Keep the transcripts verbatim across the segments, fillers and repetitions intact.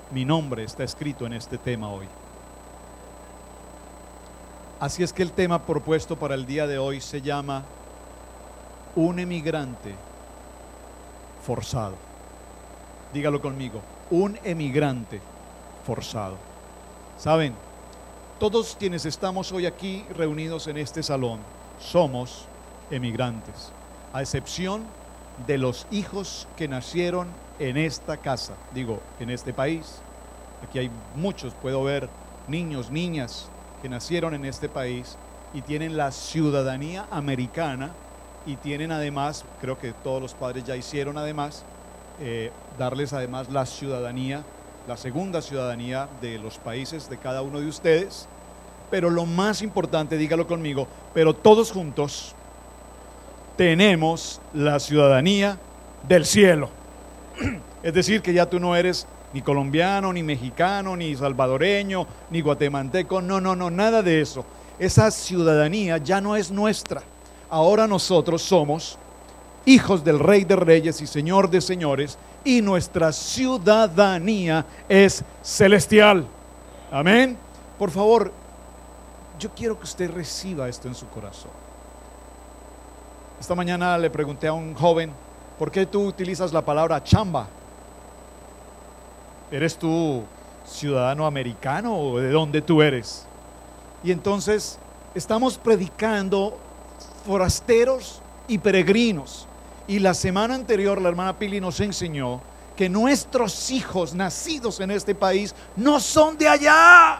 mi nombre está escrito en este tema hoy. Así es que el tema propuesto para el día de hoy se llama un emigrante forzado. Dígalo conmigo, un emigrante forzado. Saben, todos quienes estamos hoy aquí reunidos en este salón somos emigrantes, a excepción de los hijos que nacieron en esta casa, digo, en este país. Aquí hay muchos, puedo ver niños, niñas que nacieron en este país y tienen la ciudadanía americana y tienen además, creo que todos los padres ya hicieron además, eh, darles además la ciudadanía, la segunda ciudadanía de los países de cada uno de ustedes. Pero lo más importante, dígalo conmigo, pero todos juntos tenemos la ciudadanía del cielo. Es decir, que ya tú no eres ni colombiano, ni mexicano, ni salvadoreño, ni guatemalteco, no, no, no, nada de eso. Esa ciudadanía ya no es nuestra. Ahora nosotros somos hijos del Rey de Reyes y Señor de Señores, y nuestra ciudadanía es celestial. Amén. Por favor, yo quiero que usted reciba esto en su corazón. Esta mañana le pregunté a un joven, ¿por qué tú utilizas la palabra chamba? ¿Eres tú ciudadano americano o de dónde tú eres? Y entonces estamos predicando forasteros y peregrinos. Y la semana anterior la hermana Pili nos enseñó que nuestros hijos nacidos en este país no son de allá.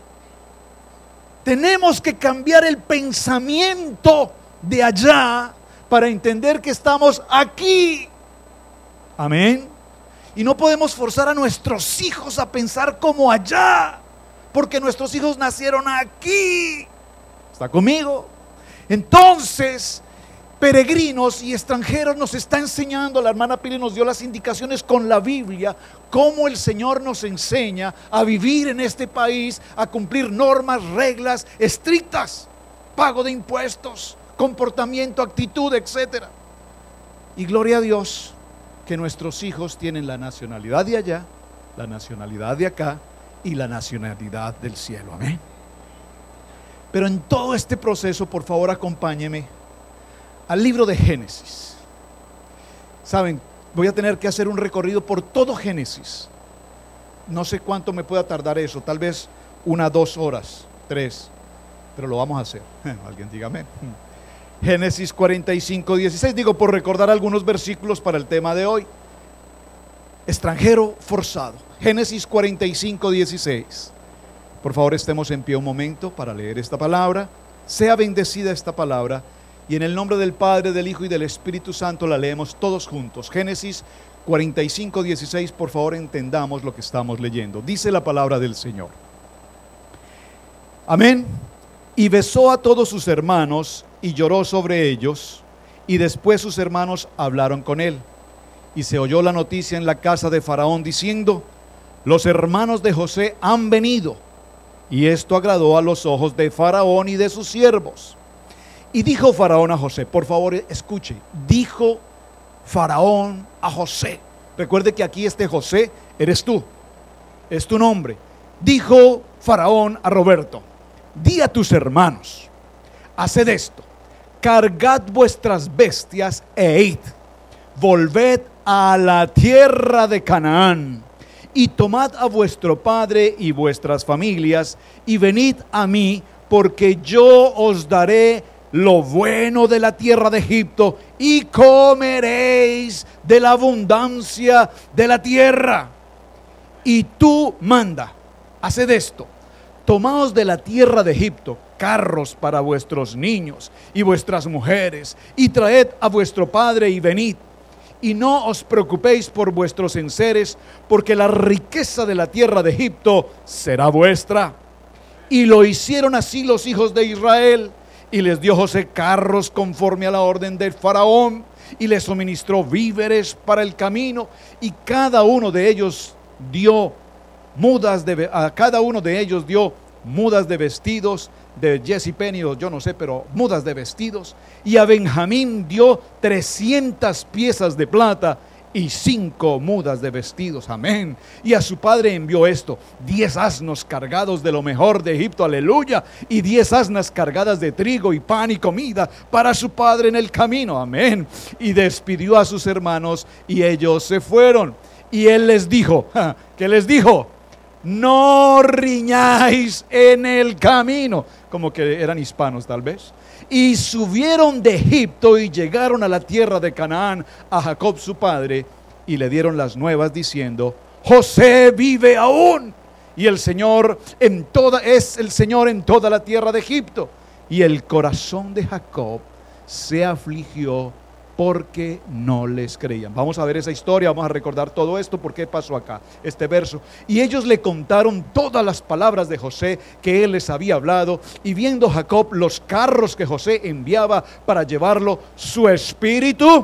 Tenemos que cambiar el pensamiento de allá para entender que estamos aquí. Amén. Y no podemos forzar a nuestros hijos a pensar como allá, porque nuestros hijos nacieron aquí. ¿Está conmigo? Entonces, peregrinos y extranjeros nos está enseñando, la hermana Pili nos dio las indicaciones con la Biblia, cómo el Señor nos enseña a vivir en este país, a cumplir normas, reglas estrictas, pago de impuestos, comportamiento, actitud, etcétera. Y gloria a Dios que nuestros hijos tienen la nacionalidad de allá, la nacionalidad de acá y la nacionalidad del cielo. Amén. Pero en todo este proceso, por favor, acompáñeme al libro de Génesis. Saben, voy a tener que hacer un recorrido por todo Génesis. No sé cuánto me pueda tardar eso, tal vez una, dos horas, tres, pero lo vamos a hacer. Alguien dígame. Génesis cuarenta y cinco, dieciséis, digo por recordar algunos versículos para el tema de hoy. Extranjero forzado. Génesis cuarenta y cinco, dieciséis. Por favor, estemos en pie un momento para leer esta palabra. Sea bendecida esta palabra. Y en el nombre del Padre, del Hijo y del Espíritu Santo la leemos todos juntos. Génesis cuarenta y cinco, dieciséis, por favor entendamos lo que estamos leyendo. Dice la palabra del Señor. Amén. Y besó a todos sus hermanos y lloró sobre ellos. Y después sus hermanos hablaron con él. Y se oyó la noticia en la casa de Faraón diciendo: los hermanos de José han venido. Y esto agradó a los ojos de Faraón y de sus siervos. Y dijo Faraón a José, por favor escuche, dijo Faraón a José. Recuerde que aquí este José eres tú, es tu nombre. Dijo Faraón a Roberto: di a tus hermanos, haced esto, cargad vuestras bestias e id, volved a la tierra de Canaán, y tomad a vuestro padre y vuestras familias, y venid a mí, porque yo os daré lo bueno de la tierra de Egipto, y comeréis de la abundancia de la tierra. Y tú manda, haced esto, tomaos de la tierra de Egipto carros para vuestros niños y vuestras mujeres, y traed a vuestro padre y venid. Y no os preocupéis por vuestros enseres, porque la riqueza de la tierra de Egipto será vuestra. Y lo hicieron así los hijos de Israel. Y les dio José carros conforme a la orden del Faraón, y les suministró víveres para el camino, y cada uno de ellos dio mudas de a cada uno de ellos dio mudas de vestidos de Jesse Penny, o yo no sé, pero mudas de vestidos. Y a Benjamín dio trescientas piezas de plata, y cinco mudas de vestidos, amén. Y a su padre envió esto: diez asnos cargados de lo mejor de Egipto, aleluya, y diez asnas cargadas de trigo y pan y comida para su padre en el camino, amén. Y despidió a sus hermanos y ellos se fueron. Y él les dijo, ¿qué les dijo? No riñáis en el camino, como que eran hispanos tal vez. Y subieron de Egipto y llegaron a la tierra de Canaán a Jacob su padre, y le dieron las nuevas diciendo: José vive aún, y el Señor en toda es el Señor en toda la tierra de Egipto. Y el corazón de Jacob se afligió porque no les creían. Vamos a ver esa historia, vamos a recordar todo esto, por qué pasó acá, este verso. Y ellos le contaron todas las palabras de José que él les había hablado, y viendo Jacob los carros que José enviaba para llevarlo, su espíritu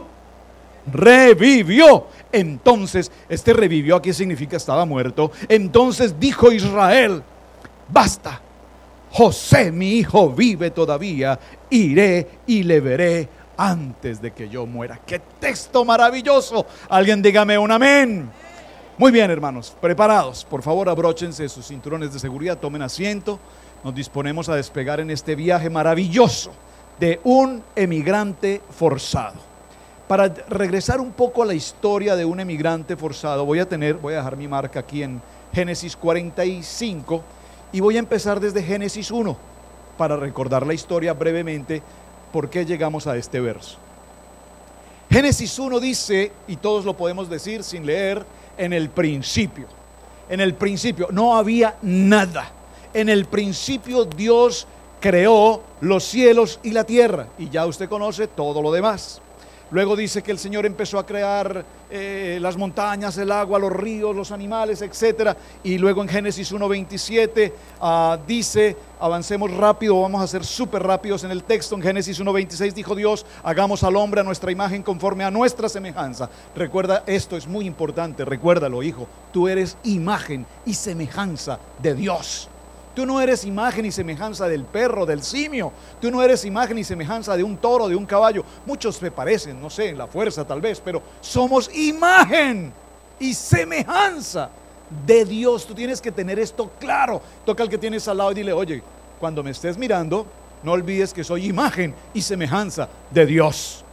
revivió. Entonces, este revivió aquí significa estaba muerto. Entonces dijo Israel: basta, José mi hijo vive todavía, iré y le veré antes de que yo muera. ¡Qué texto maravilloso! Alguien dígame un amén. Muy bien, hermanos, preparados. Por favor, abróchense sus cinturones de seguridad, tomen asiento. Nos disponemos a despegar en este viaje maravilloso de un emigrante forzado. Para regresar un poco a la historia de un emigrante forzado, voy a tener, voy a dejar mi marca aquí en Génesis cuarenta y cinco y voy a empezar desde Génesis uno para recordar la historia brevemente. ¿Por qué llegamos a este verso? Génesis uno dice, y todos lo podemos decir sin leer: en el principio. En el principio no había nada. En el principio Dios creó los cielos y la tierra, y ya usted conoce todo lo demás. Luego dice que el Señor empezó a crear eh, las montañas, el agua, los ríos, los animales, etcétera. Y luego en Génesis uno veintisiete uh, dice, avancemos rápido, vamos a ser súper rápidos en el texto. En Génesis uno veintiséis dijo Dios: hagamos al hombre a nuestra imagen conforme a nuestra semejanza. Recuerda, esto es muy importante, recuérdalo, hijo. Tú eres imagen y semejanza de Dios. Tú no eres imagen y semejanza del perro, del simio. Tú no eres imagen y semejanza de un toro, de un caballo. Muchos se parecen, no sé, en la fuerza tal vez, pero somos imagen y semejanza de Dios. Tú tienes que tener esto claro. Toca al que tienes al lado y dile: oye, cuando me estés mirando, no olvides que soy imagen y semejanza de Dios.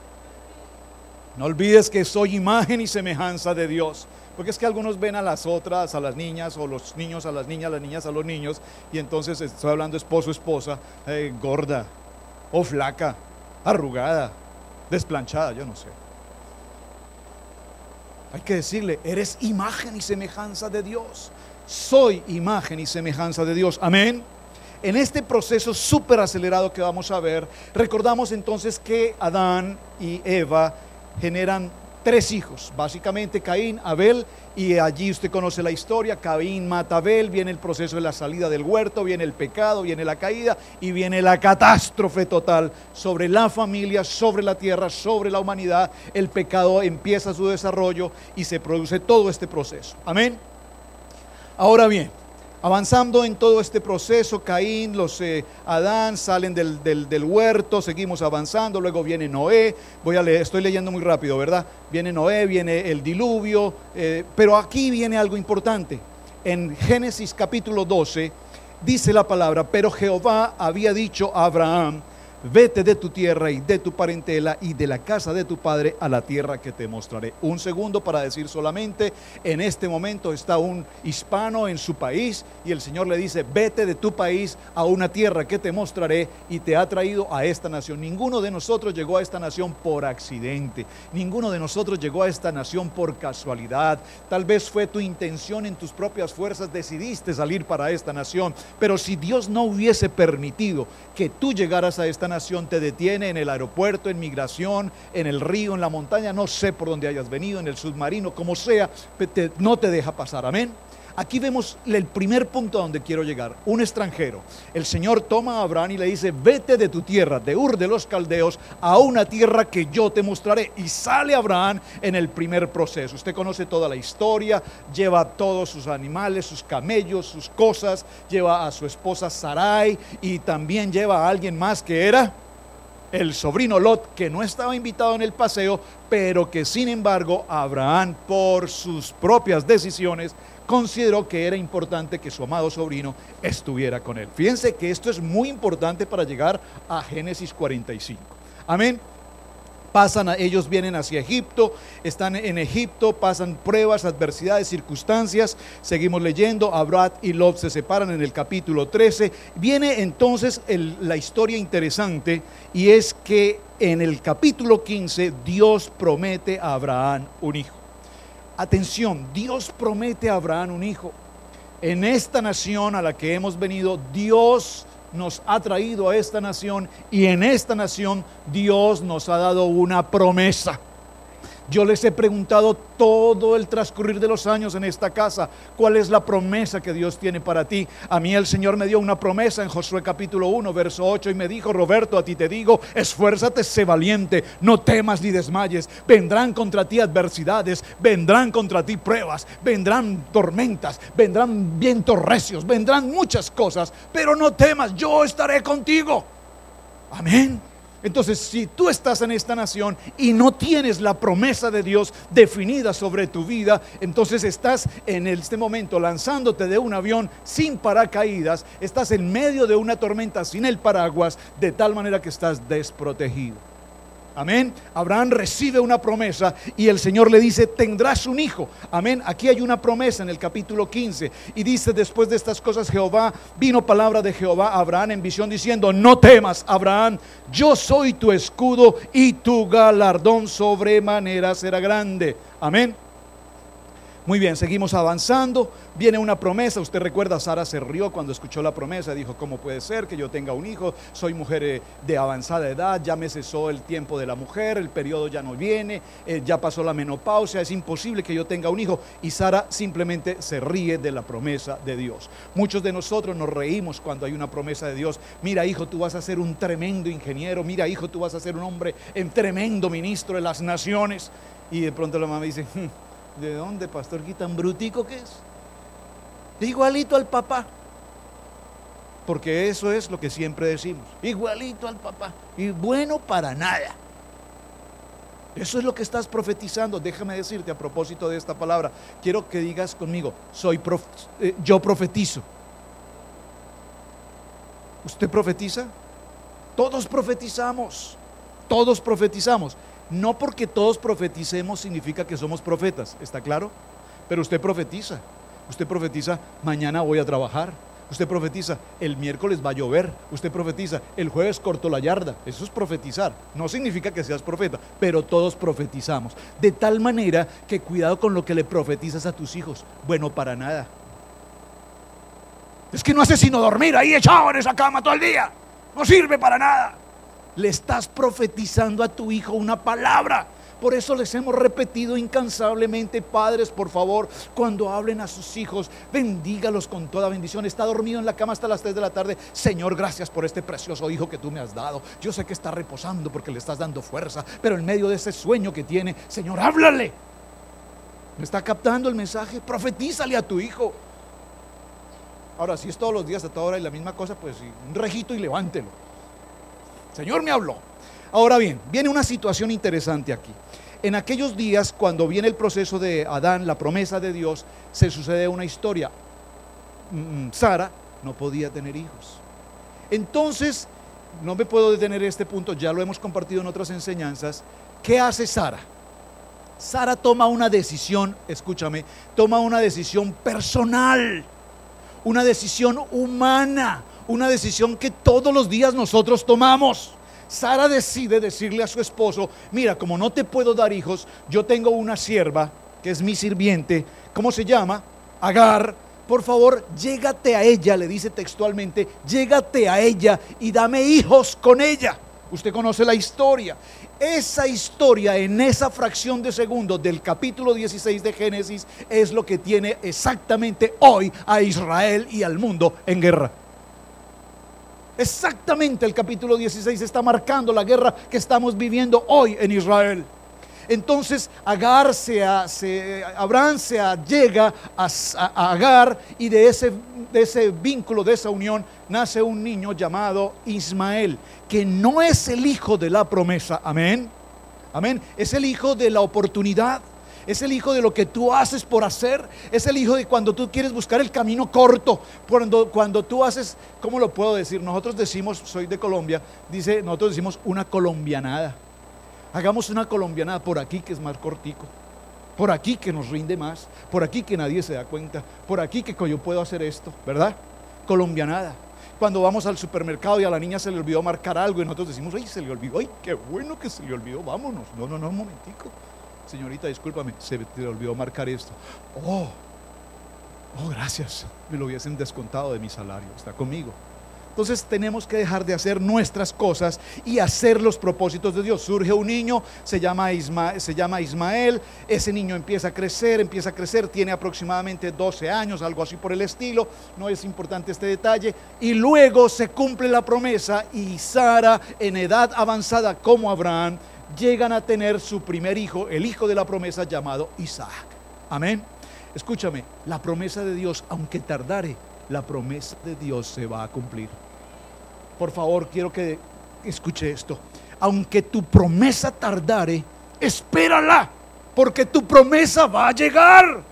No olvides que soy imagen y semejanza de Dios. Porque es que algunos ven a las otras, a las niñas, o los niños a las niñas, las niñas a los niños, y entonces estoy hablando esposo, esposa, eh, gorda, o flaca, arrugada, desplanchada, yo no sé. Hay que decirle: eres imagen y semejanza de Dios. Soy imagen y semejanza de Dios. Amén. En este proceso súper acelerado que vamos a ver, recordamos entonces que Adán y Eva generan tres hijos, básicamente Caín, Abel, y allí usted conoce la historia. Caín mata a Abel, viene el proceso de la salida del huerto, viene el pecado, viene la caída y viene la catástrofe total sobre la familia, sobre la tierra, sobre la humanidad. El pecado empieza su desarrollo y se produce todo este proceso. Amén. Ahora bien, avanzando en todo este proceso, Caín, los eh, Adán salen del, del, del huerto, seguimos avanzando, luego viene Noé. Voy a leer, estoy leyendo muy rápido, ¿verdad? Viene Noé, viene el diluvio, eh, pero aquí viene algo importante. En Génesis capítulo doce dice la palabra: pero Jehová había dicho a Abraham: vete de tu tierra y de tu parentela y de la casa de tu padre a la tierra que te mostraré. Un segundo para decir solamente, en este momento está un hispano en su país y el Señor le dice: vete de tu país a una tierra que te mostraré, y te ha traído a esta nación. Ninguno de nosotros llegó a esta nación por accidente. Ninguno de nosotros llegó a esta nación por casualidad. Tal vez fue tu intención, en tus propias fuerzas decidiste salir para esta nación, pero si Dios no hubiese permitido que tú llegaras a esta nación, te detiene en el aeropuerto, en migración, en el río, en la montaña, no sé por dónde hayas venido, en el submarino, como sea, te, no te deja pasar. Amén. Aquí vemos el primer punto a donde quiero llegar: un extranjero. El Señor toma a Abraham y le dice: vete de tu tierra, de Ur de los Caldeos, a una tierra que yo te mostraré. Y sale Abraham en el primer proceso. Usted conoce toda la historia, lleva todos sus animales, sus camellos, sus cosas, lleva a su esposa Sarai y también lleva a alguien más que era el sobrino Lot, que no estaba invitado en el paseo, pero que sin embargo Abraham, por sus propias decisiones, consideró que era importante que su amado sobrino estuviera con él. Fíjense que esto es muy importante para llegar a Génesis cuarenta y cinco. Amén. Pasan, a, ellos vienen hacia Egipto, están en Egipto, pasan pruebas, adversidades, circunstancias. Seguimos leyendo, Abraham y Lot se separan en el capítulo trece. Viene entonces el, la historia interesante, y es que en el capítulo quince Dios promete a Abraham un hijo. Atención, Dios promete a Abraham un hijo. En esta nación a la que hemos venido, Dios nos ha traído a esta nación, y en esta nación Dios nos ha dado una promesa. Yo les he preguntado todo el transcurrir de los años en esta casa, ¿cuál es la promesa que Dios tiene para ti? A mí el Señor me dio una promesa en Josué capítulo uno, verso ocho, y me dijo: Roberto, a ti te digo, esfuérzate, sé valiente, no temas ni desmayes. Vendrán contra ti adversidades, vendrán contra ti pruebas, vendrán tormentas, vendrán vientos recios, vendrán muchas cosas, pero no temas, yo estaré contigo. Amén. Entonces, si tú estás en esta nación y no tienes la promesa de Dios definida sobre tu vida, entonces estás en este momento lanzándote de un avión sin paracaídas, estás en medio de una tormenta sin el paraguas, de tal manera que estás desprotegido. Amén. Abraham recibe una promesa y el Señor le dice: tendrás un hijo. Amén. Aquí hay una promesa en el capítulo quince, y dice: después de estas cosas Jehová, vino palabra de Jehová a Abraham en visión diciendo: no temas, Abraham, yo soy tu escudo y tu galardón sobremanera será grande. Amén. Muy bien, seguimos avanzando. Viene una promesa. Usted recuerda, Sara se rió cuando escuchó la promesa. Dijo: ¿cómo puede ser que yo tenga un hijo? Soy mujer de avanzada edad, ya me cesó el tiempo de la mujer, el periodo ya no viene, eh, ya pasó la menopausia, es imposible que yo tenga un hijo. Y Sara simplemente se ríe de la promesa de Dios. Muchos de nosotros nos reímos cuando hay una promesa de Dios. Mira, hijo, tú vas a ser un tremendo ingeniero. Mira, hijo, tú vas a ser un hombre, un tremendo ministro de las naciones. Y de pronto la mamá dice: ¿de dónde, pastor? ¿Qué tan brutico que es? Igualito al papá. Porque eso es lo que siempre decimos: igualito al papá, y bueno para nada. Eso es lo que estás profetizando. Déjame decirte a propósito de esta palabra, quiero que digas conmigo: soy prof, eh, yo profetizo. ¿Usted profetiza? Todos profetizamos. Todos profetizamos. No porque todos profeticemos significa que somos profetas, ¿está claro? Pero usted profetiza. Usted profetiza: mañana voy a trabajar. Usted profetiza: el miércoles va a llover. Usted profetiza: el jueves corto la yarda. Eso es profetizar. No significa que seas profeta, pero todos profetizamos. De tal manera que cuidado con lo que le profetizas a tus hijos. Bueno, para nada. Es que no hace sino dormir ahí echado en esa cama todo el día. No sirve para nada. Le estás profetizando a tu hijo una palabra. Por eso les hemos repetido incansablemente: padres, por favor, cuando hablen a sus hijos, bendígalos con toda bendición. Está dormido en la cama hasta las tres de la tarde: Señor, gracias por este precioso hijo que tú me has dado. Yo sé que está reposando porque le estás dando fuerza, pero en medio de ese sueño que tiene, Señor, háblale. ¿Me está captando el mensaje? Profetízale a tu hijo. Ahora, si es todos los días a toda hora y la misma cosa, pues un rejito y levántelo. Señor me habló. Ahora bien, viene una situación interesante aquí. En aquellos días, cuando viene el proceso de Adán, la promesa de Dios, se sucede una historia. Sara no podía tener hijos. Entonces, no me puedo detener en este punto, ya lo hemos compartido en otras enseñanzas. ¿Qué hace Sara? Sara toma una decisión, escúchame, toma una decisión personal, una decisión humana, una decisión que todos los días nosotros tomamos. Sara decide decirle a su esposo: mira, como no te puedo dar hijos, yo tengo una sierva que es mi sirviente. ¿Cómo se llama? Agar. Por favor, llégate a ella, le dice textualmente: llégate a ella y dame hijos con ella. Usted conoce la historia. Esa historia, en esa fracción de segundo del capítulo dieciséis de Génesis, es lo que tiene exactamente hoy a Israel y al mundo en guerra. Exactamente el capítulo dieciséis está marcando la guerra que estamos viviendo hoy en Israel. Entonces Agar se, se, Abraham se llega a, a Agar, y de ese, de ese vínculo, de esa unión, nace un niño llamado Ismael, que no es el hijo de la promesa, amén, amén, es el hijo de la oportunidad. Es el hijo de lo que tú haces por hacer. Es el hijo de cuando tú quieres buscar el camino corto. Cuando, cuando tú haces, ¿cómo lo puedo decir? Nosotros decimos, soy de Colombia, dice, nosotros decimos una colombianada. Hagamos una colombianada por aquí, que es más cortico. Por aquí, que nos rinde más. Por aquí, que nadie se da cuenta. Por aquí, que yo puedo hacer esto, ¿verdad? Colombianada. Cuando vamos al supermercado y a la niña se le olvidó marcar algo y nosotros decimos, ay, se le olvidó, ay, qué bueno que se le olvidó, vámonos. No, no, no, un momentico. Señorita, discúlpame, se te olvidó marcar esto. Oh, oh, gracias, me lo hubiesen descontado de mi salario, está conmigo. Entonces tenemos que dejar de hacer nuestras cosas y hacer los propósitos de Dios. Surge un niño, se llama, Isma, se llama Ismael. Ese niño empieza a crecer, empieza a crecer, tiene aproximadamente doce años, algo así por el estilo. No es importante este detalle. Y luego se cumple la promesa, y Sara, en edad avanzada como Abraham, llegan a tener su primer hijo, el hijo de la promesa, llamado Isaac. Amén. Escúchame, la promesa de Dios, aunque tardare, la promesa de Dios se va a cumplir. Por favor, quiero que escuche esto. Aunque tu promesa tardare, espérala, porque tu promesa va a llegar.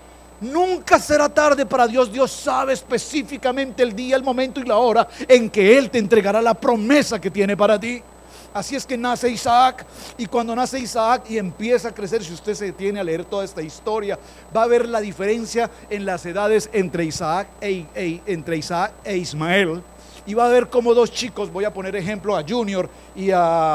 Nunca será tarde para Dios. Dios sabe específicamente el día, el momento y la hora en que Él te entregará la promesa que tiene para ti. Así es que nace Isaac, y cuando nace Isaac y empieza a crecer, si usted se detiene a leer toda esta historia, va a ver la diferencia en las edades entre Isaac e, e, entre Isaac e Ismael, y va a ver cómo dos chicos, voy a poner ejemplo a Junior y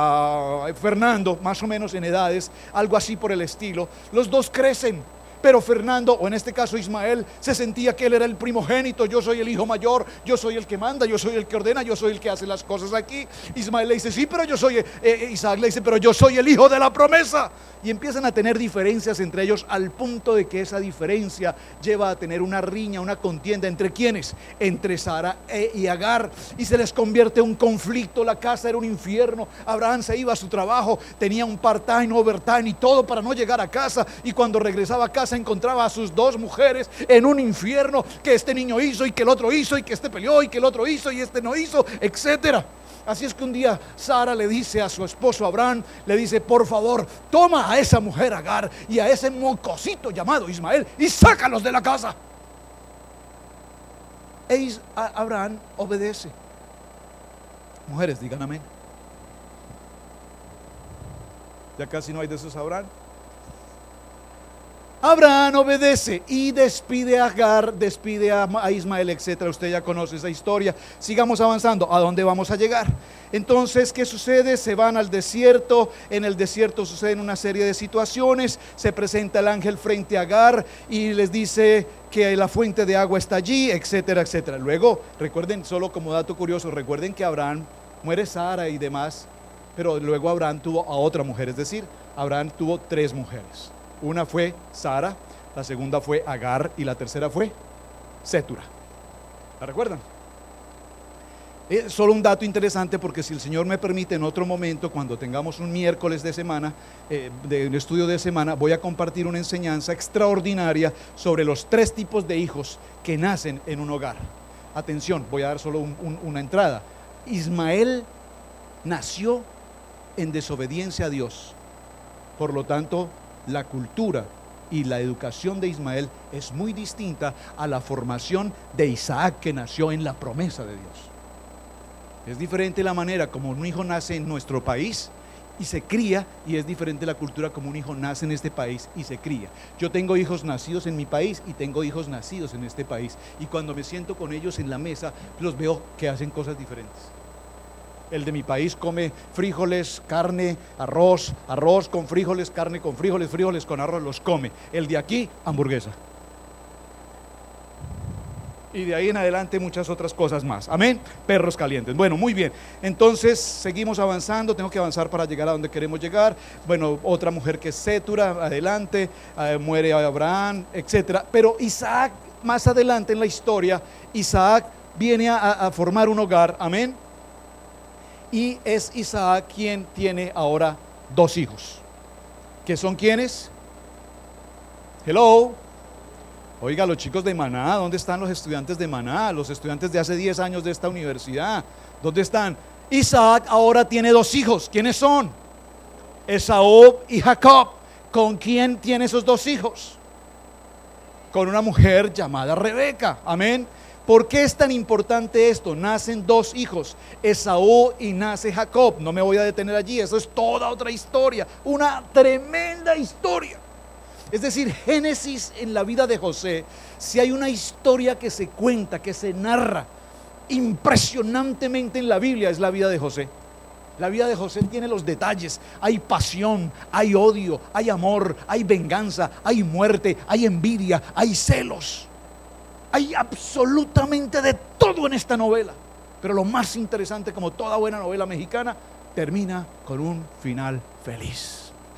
a Fernando, más o menos en edades, algo así por el estilo, los dos crecen. Pero Fernando, o en este caso Ismael, se sentía que él era el primogénito. Yo soy el hijo mayor, yo soy el que manda, yo soy el que ordena, yo soy el que hace las cosas aquí. Ismael le dice, sí, pero yo soy, eh, Isaac le dice, pero yo soy el hijo de la promesa. Y empiezan a tener diferencias entre ellos, al punto de que esa diferencia lleva a tener una riña, una contienda. ¿Entre quiénes? Entre Sara y Agar. Y se les convierte en un conflicto. La casa era un infierno. Abraham se iba a su trabajo, tenía un part-time, overtime y todo para no llegar a casa. Y cuando regresaba a casa encontraba a sus dos mujeres en un infierno, que este niño hizo y que el otro hizo, y que este peleó y que el otro hizo y este no hizo, etcétera. Así es que un día Sara le dice a su esposo Abraham, le dice, por favor, toma a esa mujer Agar y a ese mocosito llamado Ismael y sácalos de la casa. E Abraham obedece. Mujeres, digan amén. Ya casi no hay de esos Abraham. Abraham obedece y despide a Agar, despide a Ismael, etcétera. Usted ya conoce esa historia. Sigamos avanzando. ¿A dónde vamos a llegar? Entonces, ¿qué sucede? Se van al desierto. En el desierto suceden una serie de situaciones. Se presenta el ángel frente a Agar y les dice que la fuente de agua está allí, etcétera, etcétera. Luego, recuerden, solo como dato curioso, recuerden que Abraham, muere Sara y demás, pero luego Abraham tuvo a otra mujer. Es decir, Abraham tuvo tres mujeres. Una fue Sara, la segunda fue Agar y la tercera fue Sétura. ¿La recuerdan? Eh, solo un dato interesante, porque si el Señor me permite, en otro momento, cuando tengamos un miércoles de semana, eh, de un estudio de semana, voy a compartir una enseñanza extraordinaria sobre los tres tipos de hijos que nacen en un hogar. Atención, voy a dar solo un, un, una entrada. Ismael nació en desobediencia a Dios, por lo tanto, la cultura y la educación de Ismael es muy distinta a la formación de Isaac, que nació en la promesa de Dios. Es diferente la manera como un hijo nace en nuestro país y se cría, y es diferente la cultura como un hijo nace en este país y se cría. Yo tengo hijos nacidos en mi país y tengo hijos nacidos en este país, y cuando me siento con ellos en la mesa, los veo que hacen cosas diferentes. El de mi país come frijoles, carne, arroz, arroz con frijoles, carne con frijoles, frijoles con arroz, los come. El de aquí, hamburguesa. Y de ahí en adelante muchas otras cosas más. Amén. Perros calientes. Bueno, muy bien. Entonces seguimos avanzando. Tengo que avanzar para llegar a donde queremos llegar. Bueno, otra mujer que es Sétura, adelante, eh, muere Abraham, etcétera. Pero Isaac, más adelante en la historia, Isaac viene a, a formar un hogar. Amén. Y es Isaac quien tiene ahora dos hijos, que ¿Que son quiénes? Hello. Oiga, los chicos de Maná, ¿dónde están los estudiantes de Maná? Los estudiantes de hace diez años de esta universidad, ¿dónde están? Isaac ahora tiene dos hijos. ¿Quiénes son? Esaú y Jacob. ¿Con quién tiene esos dos hijos? Con una mujer llamada Rebeca. Amén. ¿Por qué es tan importante esto? Nacen dos hijos, Esaú y nace Jacob. No me voy a detener allí, eso es toda otra historia, una tremenda historia. Es decir, Génesis en la vida de José, si hay una historia que se cuenta, que se narra impresionantemente en la Biblia, es la vida de José. La vida de José tiene los detalles, hay pasión, hay odio, hay amor, hay venganza, hay muerte, hay envidia, hay celos. Hay absolutamente de todo en esta novela. Pero lo más interesante, como toda buena novela mexicana, termina con un final feliz.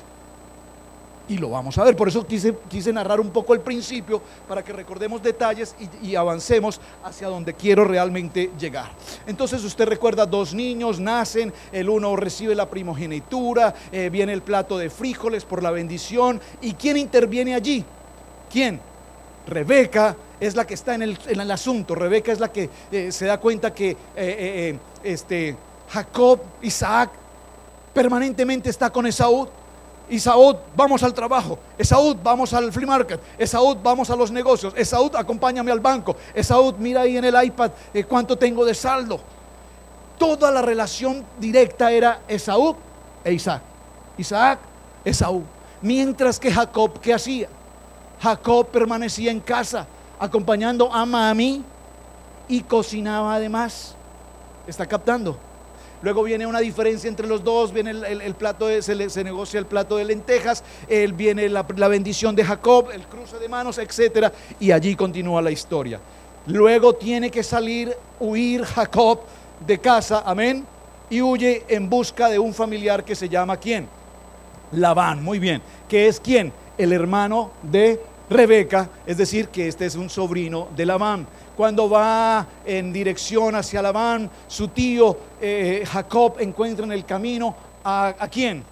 Y lo vamos a ver, por eso quise, quise narrar un poco el principio, para que recordemos detalles y, y avancemos hacia donde quiero realmente llegar. Entonces usted recuerda, dos niños nacen, el uno recibe la primogenitura, eh, viene el plato de frijoles por la bendición. ¿Y quién interviene allí? ¿Quién? Rebeca es la que está en el, en el asunto. Rebeca es la que eh, se da cuenta que eh, eh, este, Jacob, Isaac, permanentemente está con Esaú. Esaú, vamos al trabajo. Esaú, vamos al flea market. Esaú, vamos a los negocios. Esaú, acompáñame al banco. Esaú, mira ahí en el iPad eh, cuánto tengo de saldo. Toda la relación directa era Esaú e Isaac. Isaac, Esaú. Mientras que Jacob, ¿qué hacía? Jacob permanecía en casa acompañando a mami y cocinaba además. ¿Está captando? Luego viene una diferencia entre los dos, viene el, el, el plato de, se, le, se negocia el plato de lentejas, él viene la, la bendición de Jacob, el cruce de manos, etcétera, y allí continúa la historia. Luego tiene que salir, huir Jacob de casa, amén, y huye en busca de un familiar que se llama ¿quién? Labán, muy bien, que es ¿quién? El hermano de Rebeca, es decir, que este es un sobrino de Labán. Cuando va en dirección hacia Labán, su tío eh, Jacob encuentra en el camino a, ¿a quién?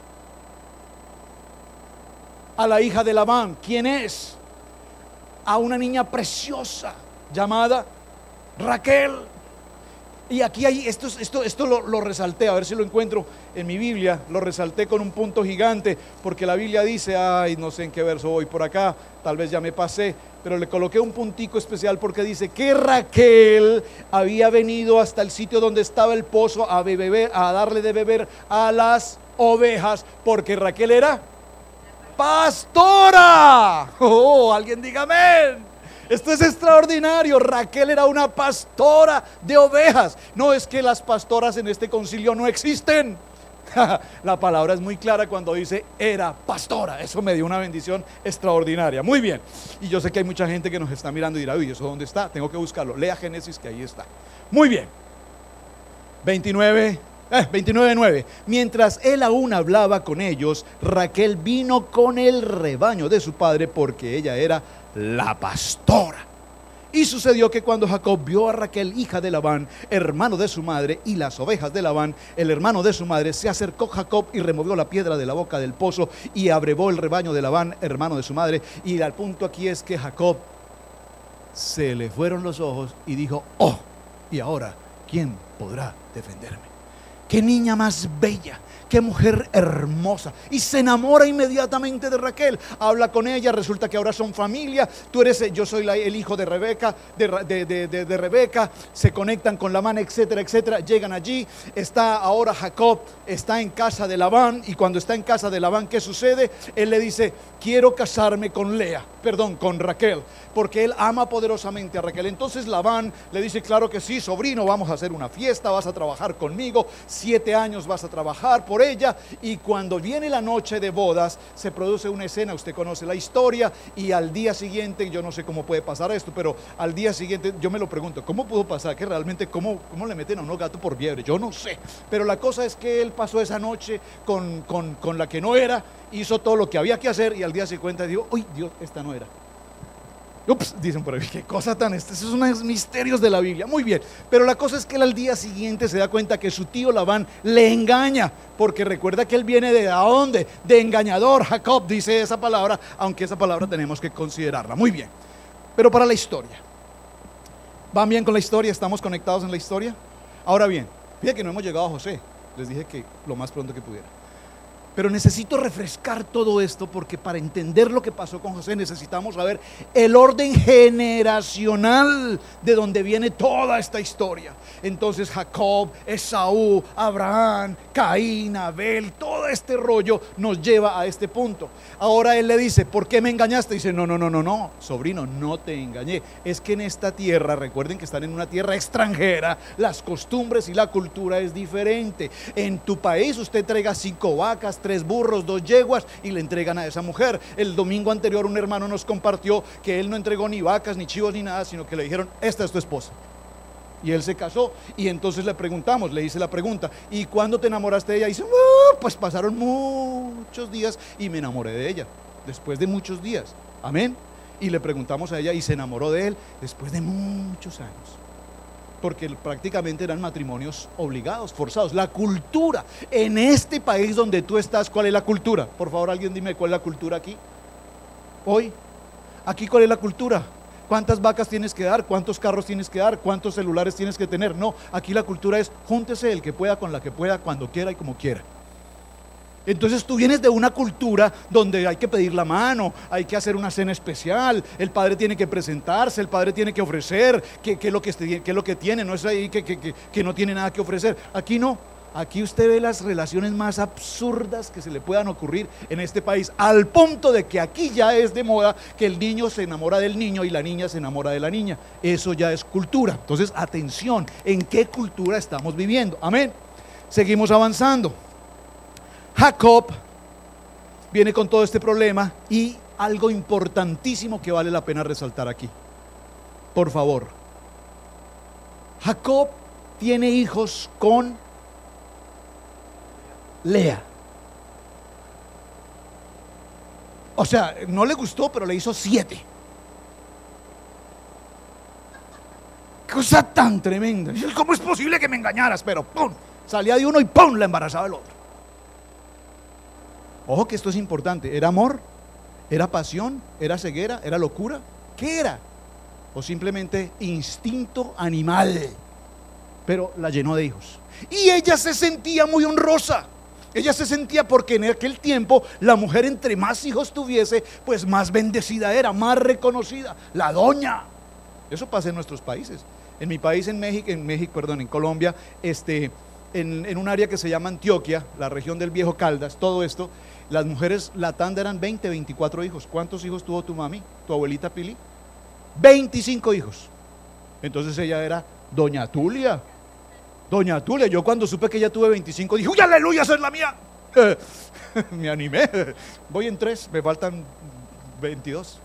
A la hija de Labán. ¿Quién es? A una niña preciosa llamada Raquel. Y aquí hay, esto, esto, esto lo, lo resalté, a ver si lo encuentro en mi Biblia, lo resalté con un punto gigante, porque la Biblia dice, ay, no sé en qué verso voy por acá, tal vez ya me pasé, pero le coloqué un puntico especial porque dice que Raquel había venido hasta el sitio donde estaba el pozo a beber, a darle de beber a las ovejas, porque Raquel era pastora. Oh, alguien diga amén. Esto es extraordinario. Raquel era una pastora de ovejas. No es que las pastoras en este concilio no existen. La palabra es muy clara cuando dice era pastora. Eso me dio una bendición extraordinaria. Muy bien. Y yo sé que hay mucha gente que nos está mirando y dirá, uy, ¿eso dónde está? Tengo que buscarlo. Lea Génesis, que ahí está. Muy bien. veintinueve, eh, veintinueve nueve. Mientras él aún hablaba con ellos, Raquel vino con el rebaño de su padre, porque ella era la pastora. Y sucedió que cuando Jacob vio a Raquel, hija de Labán, hermano de su madre, y las ovejas de Labán, el hermano de su madre, se acercó Jacob y removió la piedra de la boca del pozo y abrevó el rebaño de Labán, hermano de su madre. Y el punto aquí es que Jacob se le fueron los ojos y dijo, oh, y ahora, ¿quién podrá defenderme? Qué niña más bella, qué mujer hermosa. Y se enamora inmediatamente de Raquel. Habla con ella, resulta que ahora son familia. Tú eres, yo soy la, el hijo de Rebeca, de, de, de, de, de Rebeca. Se conectan con Labán, etcétera, etcétera. Llegan allí. Está ahora Jacob, está en casa de Labán. Y cuando está en casa de Labán, ¿qué sucede? Él le dice, quiero casarme con Lea, perdón, con Raquel, porque él ama poderosamente a Raquel. Entonces Labán le dice, claro que sí, sobrino, vamos a hacer una fiesta, vas a trabajar conmigo, siete años vas a trabajar por ella. Y cuando viene la noche de bodas, se produce una escena, usted conoce la historia, y al día siguiente, yo no sé cómo puede pasar esto, pero al día siguiente, yo me lo pregunto, ¿cómo pudo pasar? Que realmente, ¿cómo, cómo le meten a uno gato por liebre? Yo no sé, pero la cosa es que él pasó esa noche con, con, con la que no era, hizo todo lo que había que hacer, y al día siguiente dijo, uy, Dios, esta no era. Ups, dicen por ahí, qué cosa tan, estos son unos misterios de la Biblia. Muy bien, pero la cosa es que él al día siguiente se da cuenta que su tío Labán le engaña, porque recuerda que él viene de ¿dónde? De engañador. Jacob dice esa palabra, aunque esa palabra tenemos que considerarla. Muy bien, pero para la historia, ¿van bien con la historia? ¿Estamos conectados en la historia? Ahora bien, fíjate que no hemos llegado a José, les dije que lo más pronto que pudiera. Pero necesito refrescar todo esto porque para entender lo que pasó con José necesitamos saber el orden generacional de donde viene toda esta historia. Entonces Jacob, Esaú, Abraham, Caín, Abel, todo este rollo nos lleva a este punto. Ahora él le dice, ¿por qué me engañaste? Dice, no, no, no, no, no, sobrino, no te engañé. Es que en esta tierra, recuerden que están en una tierra extranjera, las costumbres y la cultura es diferente. En tu país usted traiga cinco vacas, tres burros, dos yeguas y le entregan a esa mujer. El domingo anterior un hermano nos compartió que él no entregó ni vacas, ni chivos, ni nada, sino que le dijeron, esta es tu esposa. Y él se casó y entonces le preguntamos, le hice la pregunta, ¿y cuándo te enamoraste de ella? Y dice, oh, pues pasaron muchos días y me enamoré de ella, después de muchos días, amén. Y le preguntamos a ella y se enamoró de él después de muchos años, porque prácticamente eran matrimonios obligados, forzados. La cultura, en este país donde tú estás, ¿cuál es la cultura? Por favor, alguien dime cuál es la cultura aquí, hoy, aquí cuál es la cultura. ¿Cuántas vacas tienes que dar? ¿Cuántos carros tienes que dar? ¿Cuántos celulares tienes que tener? No, aquí la cultura es júntese el que pueda con la que pueda, cuando quiera y como quiera. Entonces tú vienes de una cultura donde hay que pedir la mano, hay que hacer una cena especial, el padre tiene que presentarse, el padre tiene que ofrecer, qué es lo que, qué es lo que tiene, no es ahí que, que, que, que no tiene nada que ofrecer. Aquí no. Aquí usted ve las relaciones más absurdas que se le puedan ocurrir en este país, al punto de que aquí ya es de moda que el niño se enamora del niño y la niña se enamora de la niña. Eso ya es cultura. Entonces, atención, ¿en qué cultura estamos viviendo? Amén. Seguimos avanzando. Jacob viene con todo este problema y algo importantísimo que vale la pena resaltar aquí. Por favor. Jacob tiene hijos con Lea. O sea, no le gustó, pero le hizo siete. Cosa tan tremenda. ¿Cómo es posible que me engañaras? Pero ¡pum! Salía de uno y ¡pum! La embarazaba del otro. Ojo que esto es importante. ¿Era amor? ¿Era pasión? ¿Era ceguera? ¿Era locura? ¿Qué era? O simplemente instinto animal. Pero la llenó de hijos. Y ella se sentía muy honrosa. Ella se sentía porque en aquel tiempo la mujer entre más hijos tuviese, pues más bendecida era, más reconocida, la doña. Eso pasa en nuestros países. En mi país, en México, en México, perdón, en Colombia, este, en, en un área que se llama Antioquia, la región del Viejo Caldas, todo esto, las mujeres, la tanda eran veinte, veinticuatro hijos. ¿Cuántos hijos tuvo tu mami, tu abuelita Pili? veinticinco hijos. Entonces ella era doña Tulia. Doña Tulia, yo cuando supe que ya tuve veinticinco dije, ¡uy, aleluya, esa es la mía! Eh, me animé, voy en tres, me faltan veintidós.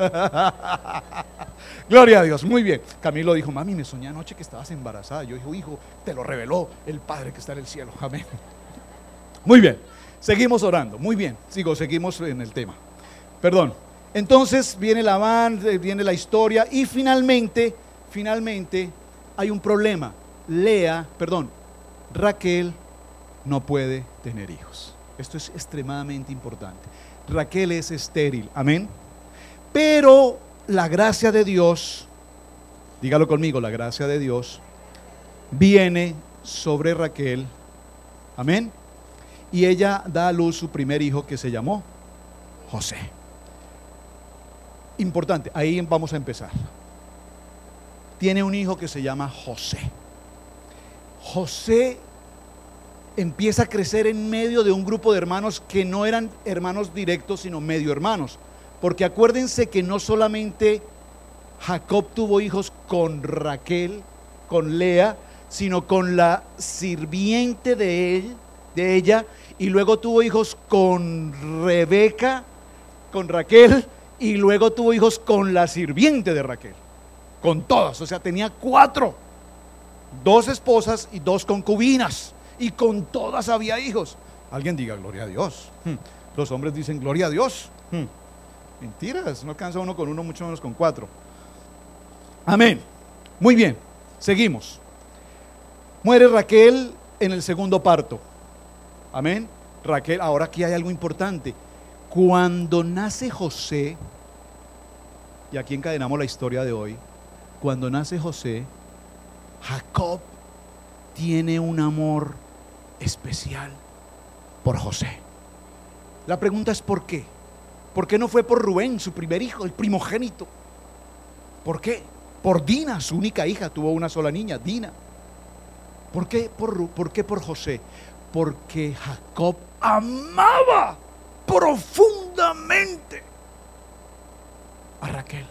Gloria a Dios, muy bien. Camilo dijo, mami, me soñé anoche que estabas embarazada. Yo dije, hijo, te lo reveló el Padre que está en el cielo, amén. Muy bien, seguimos orando, muy bien, sigo, seguimos en el tema. Perdón, entonces viene Labán, viene la historia y finalmente, finalmente hay un problema. Lea, perdón, Raquel no puede tener hijos. Esto es extremadamente importante. Raquel es estéril, amén. Pero la gracia de Dios, dígalo conmigo, la gracia de Dios viene sobre Raquel, amén. Y ella da a luz su primer hijo que se llamó José. Importante, ahí vamos a empezar. Tiene un hijo que se llama José. José empieza a crecer en medio de un grupo de hermanos que no eran hermanos directos, sino medio hermanos. Porque acuérdense que no solamente Jacob tuvo hijos con Raquel, con Lea, sino con la sirviente de él, de ella, y luego tuvo hijos con Rebeca, con Raquel, y luego tuvo hijos con la sirviente de Raquel, con todas, o sea, tenía cuatro, dos esposas y dos concubinas, y con todas había hijos. Alguien diga gloria a Dios. Los hombres dicen gloria a Dios. Mentiras, no alcanza uno con uno, mucho menos con cuatro. Amén. Muy bien, seguimos. Muere Raquel en el segundo parto. Amén. Raquel, ahora aquí hay algo importante. Cuando nace José, y aquí encadenamos la historia de hoy, cuando nace José, Jacob tiene un amor especial por José. La pregunta es ¿por qué? ¿Por qué no fue por Rubén, su primer hijo, el primogénito? ¿Por qué? Por Dina, su única hija, tuvo una sola niña, Dina. ¿Por qué por, por qué por José? Porque Jacob amaba profundamente a Raquel.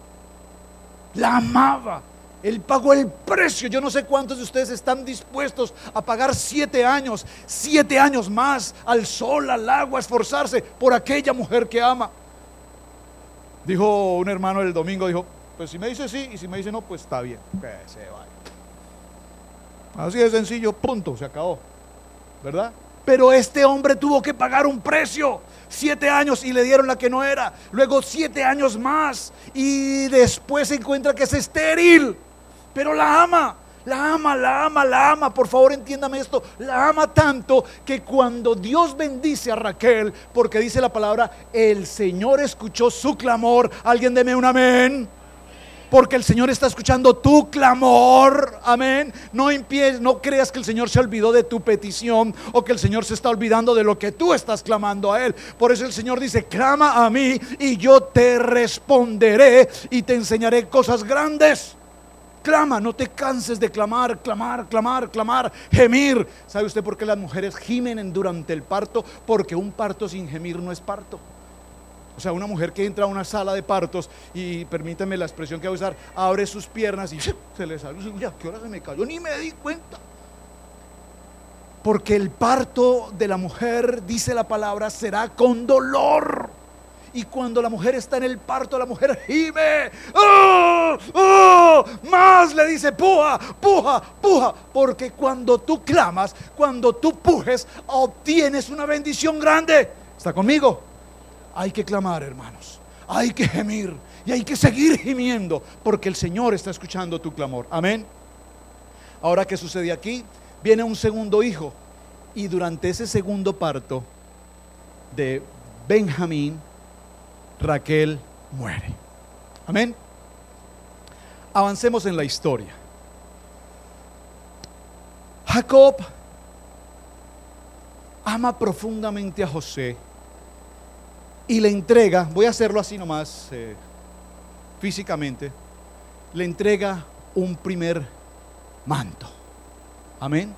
La amaba. Él pagó el precio. Yo no sé cuántos de ustedes están dispuestos a pagar siete años, siete años más, al sol, al agua, a esforzarse por aquella mujer que ama. Dijo un hermano el domingo, dijo, pues si me dice sí y si me dice no, pues está bien, que se vaya. Así de sencillo, punto, se acabó, ¿verdad? Pero este hombre tuvo que pagar un precio. Siete años y le dieron la que no era. Luego siete años más y después se encuentra que es estéril. Pero la ama, la ama, la ama, la ama. Por favor, entiéndame esto. La ama tanto que cuando Dios bendice a Raquel, porque dice la palabra, el Señor escuchó su clamor. Alguien deme un amén. Porque el Señor está escuchando tu clamor, amén. No impies, no creas que el Señor se olvidó de tu petición o que el Señor se está olvidando de lo que tú estás clamando a Él. Por eso el Señor dice, clama a mí y yo te responderé y te enseñaré cosas grandes. Clama, no te canses de clamar, clamar, clamar, clamar, gemir. ¿Sabe usted por qué las mujeres gimen durante el parto? Porque un parto sin gemir no es parto. O sea, una mujer que entra a una sala de partos y, permítame la expresión que voy a usar, abre sus piernas y se le sale, ya, ¿qué hora se me cayó? Ni me di cuenta. Porque el parto de la mujer, dice la palabra, será con dolor. Y cuando la mujer está en el parto, la mujer gime. ¡Oh! ¡Oh! Más le dice, puja, puja, puja. Porque cuando tú clamas, cuando tú pujes, obtienes una bendición grande. ¿Está conmigo? Hay que clamar, hermanos, hay que gemir y hay que seguir gimiendo porque el Señor está escuchando tu clamor, amén. Ahora, ¿qué sucede aquí? Viene un segundo hijo y durante ese segundo parto de Benjamín, Raquel muere, amén. Avancemos en la historia. Jacob ama profundamente a José y le entrega, voy a hacerlo así nomás, eh, físicamente, le entrega un primer manto. Amén.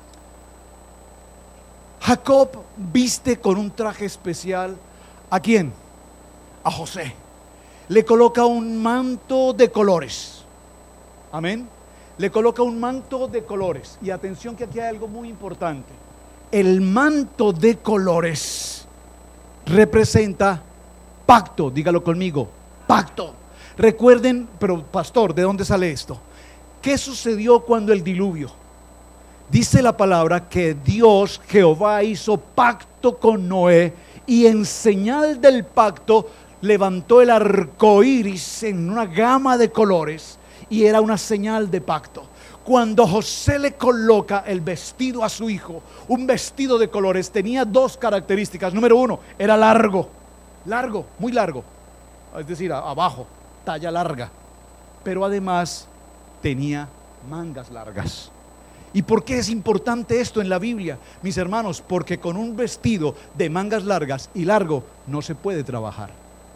Jacob viste con un traje especial, ¿a quién? A José. Le coloca un manto de colores. Amén. Le coloca un manto de colores. Y atención que aquí hay algo muy importante. El manto de colores representa pacto, dígalo conmigo, pacto. Recuerden, pero pastor, ¿de dónde sale esto? ¿Qué sucedió cuando el diluvio? Dice la palabra que Dios, Jehová, hizo pacto con Noé y en señal del pacto levantó el arco iris en una gama de colores y era una señal de pacto. Cuando José le coloca el vestido a su hijo, un vestido de colores, tenía dos características. Número uno, era largo, largo, muy largo, es decir, abajo, talla larga. Pero además tenía mangas largas. ¿Y por qué es importante esto en la Biblia, mis hermanos? Porque con un vestido de mangas largas y largo no se puede trabajar.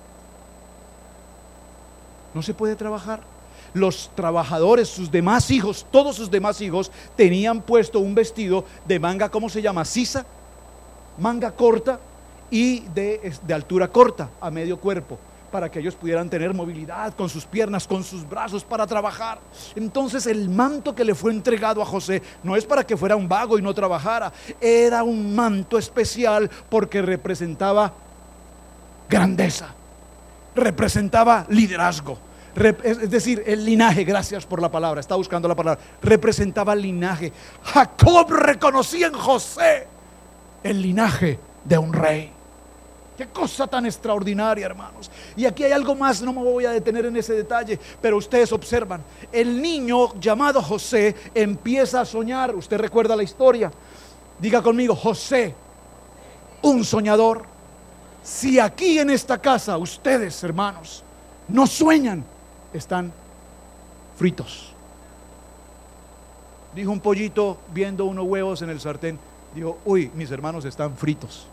No se puede trabajar. Los trabajadores, sus demás hijos, todos sus demás hijos tenían puesto un vestido de manga, ¿cómo se llama? Sisa, manga corta y de, de altura corta, a medio cuerpo, para que ellos pudieran tener movilidad con sus piernas, con sus brazos para trabajar. Entonces el manto que le fue entregado a José no es para que fuera un vago y no trabajara, era un manto especial porque representaba grandeza, representaba liderazgo. Es decir, el linaje, gracias por la palabra, está buscando la palabra, representaba el linaje. Jacob reconocía en José el linaje de un rey. Qué cosa tan extraordinaria, hermanos. Y aquí hay algo más, no me voy a detener en ese detalle, pero ustedes observan, el niño llamado José empieza a soñar. Usted recuerda la historia. Diga conmigo, José, un soñador. Si aquí en esta casa ustedes, hermanos, no sueñan, están fritos. Dijo un pollito viendo unos huevos en el sartén, dijo, uy, mis hermanos están fritos.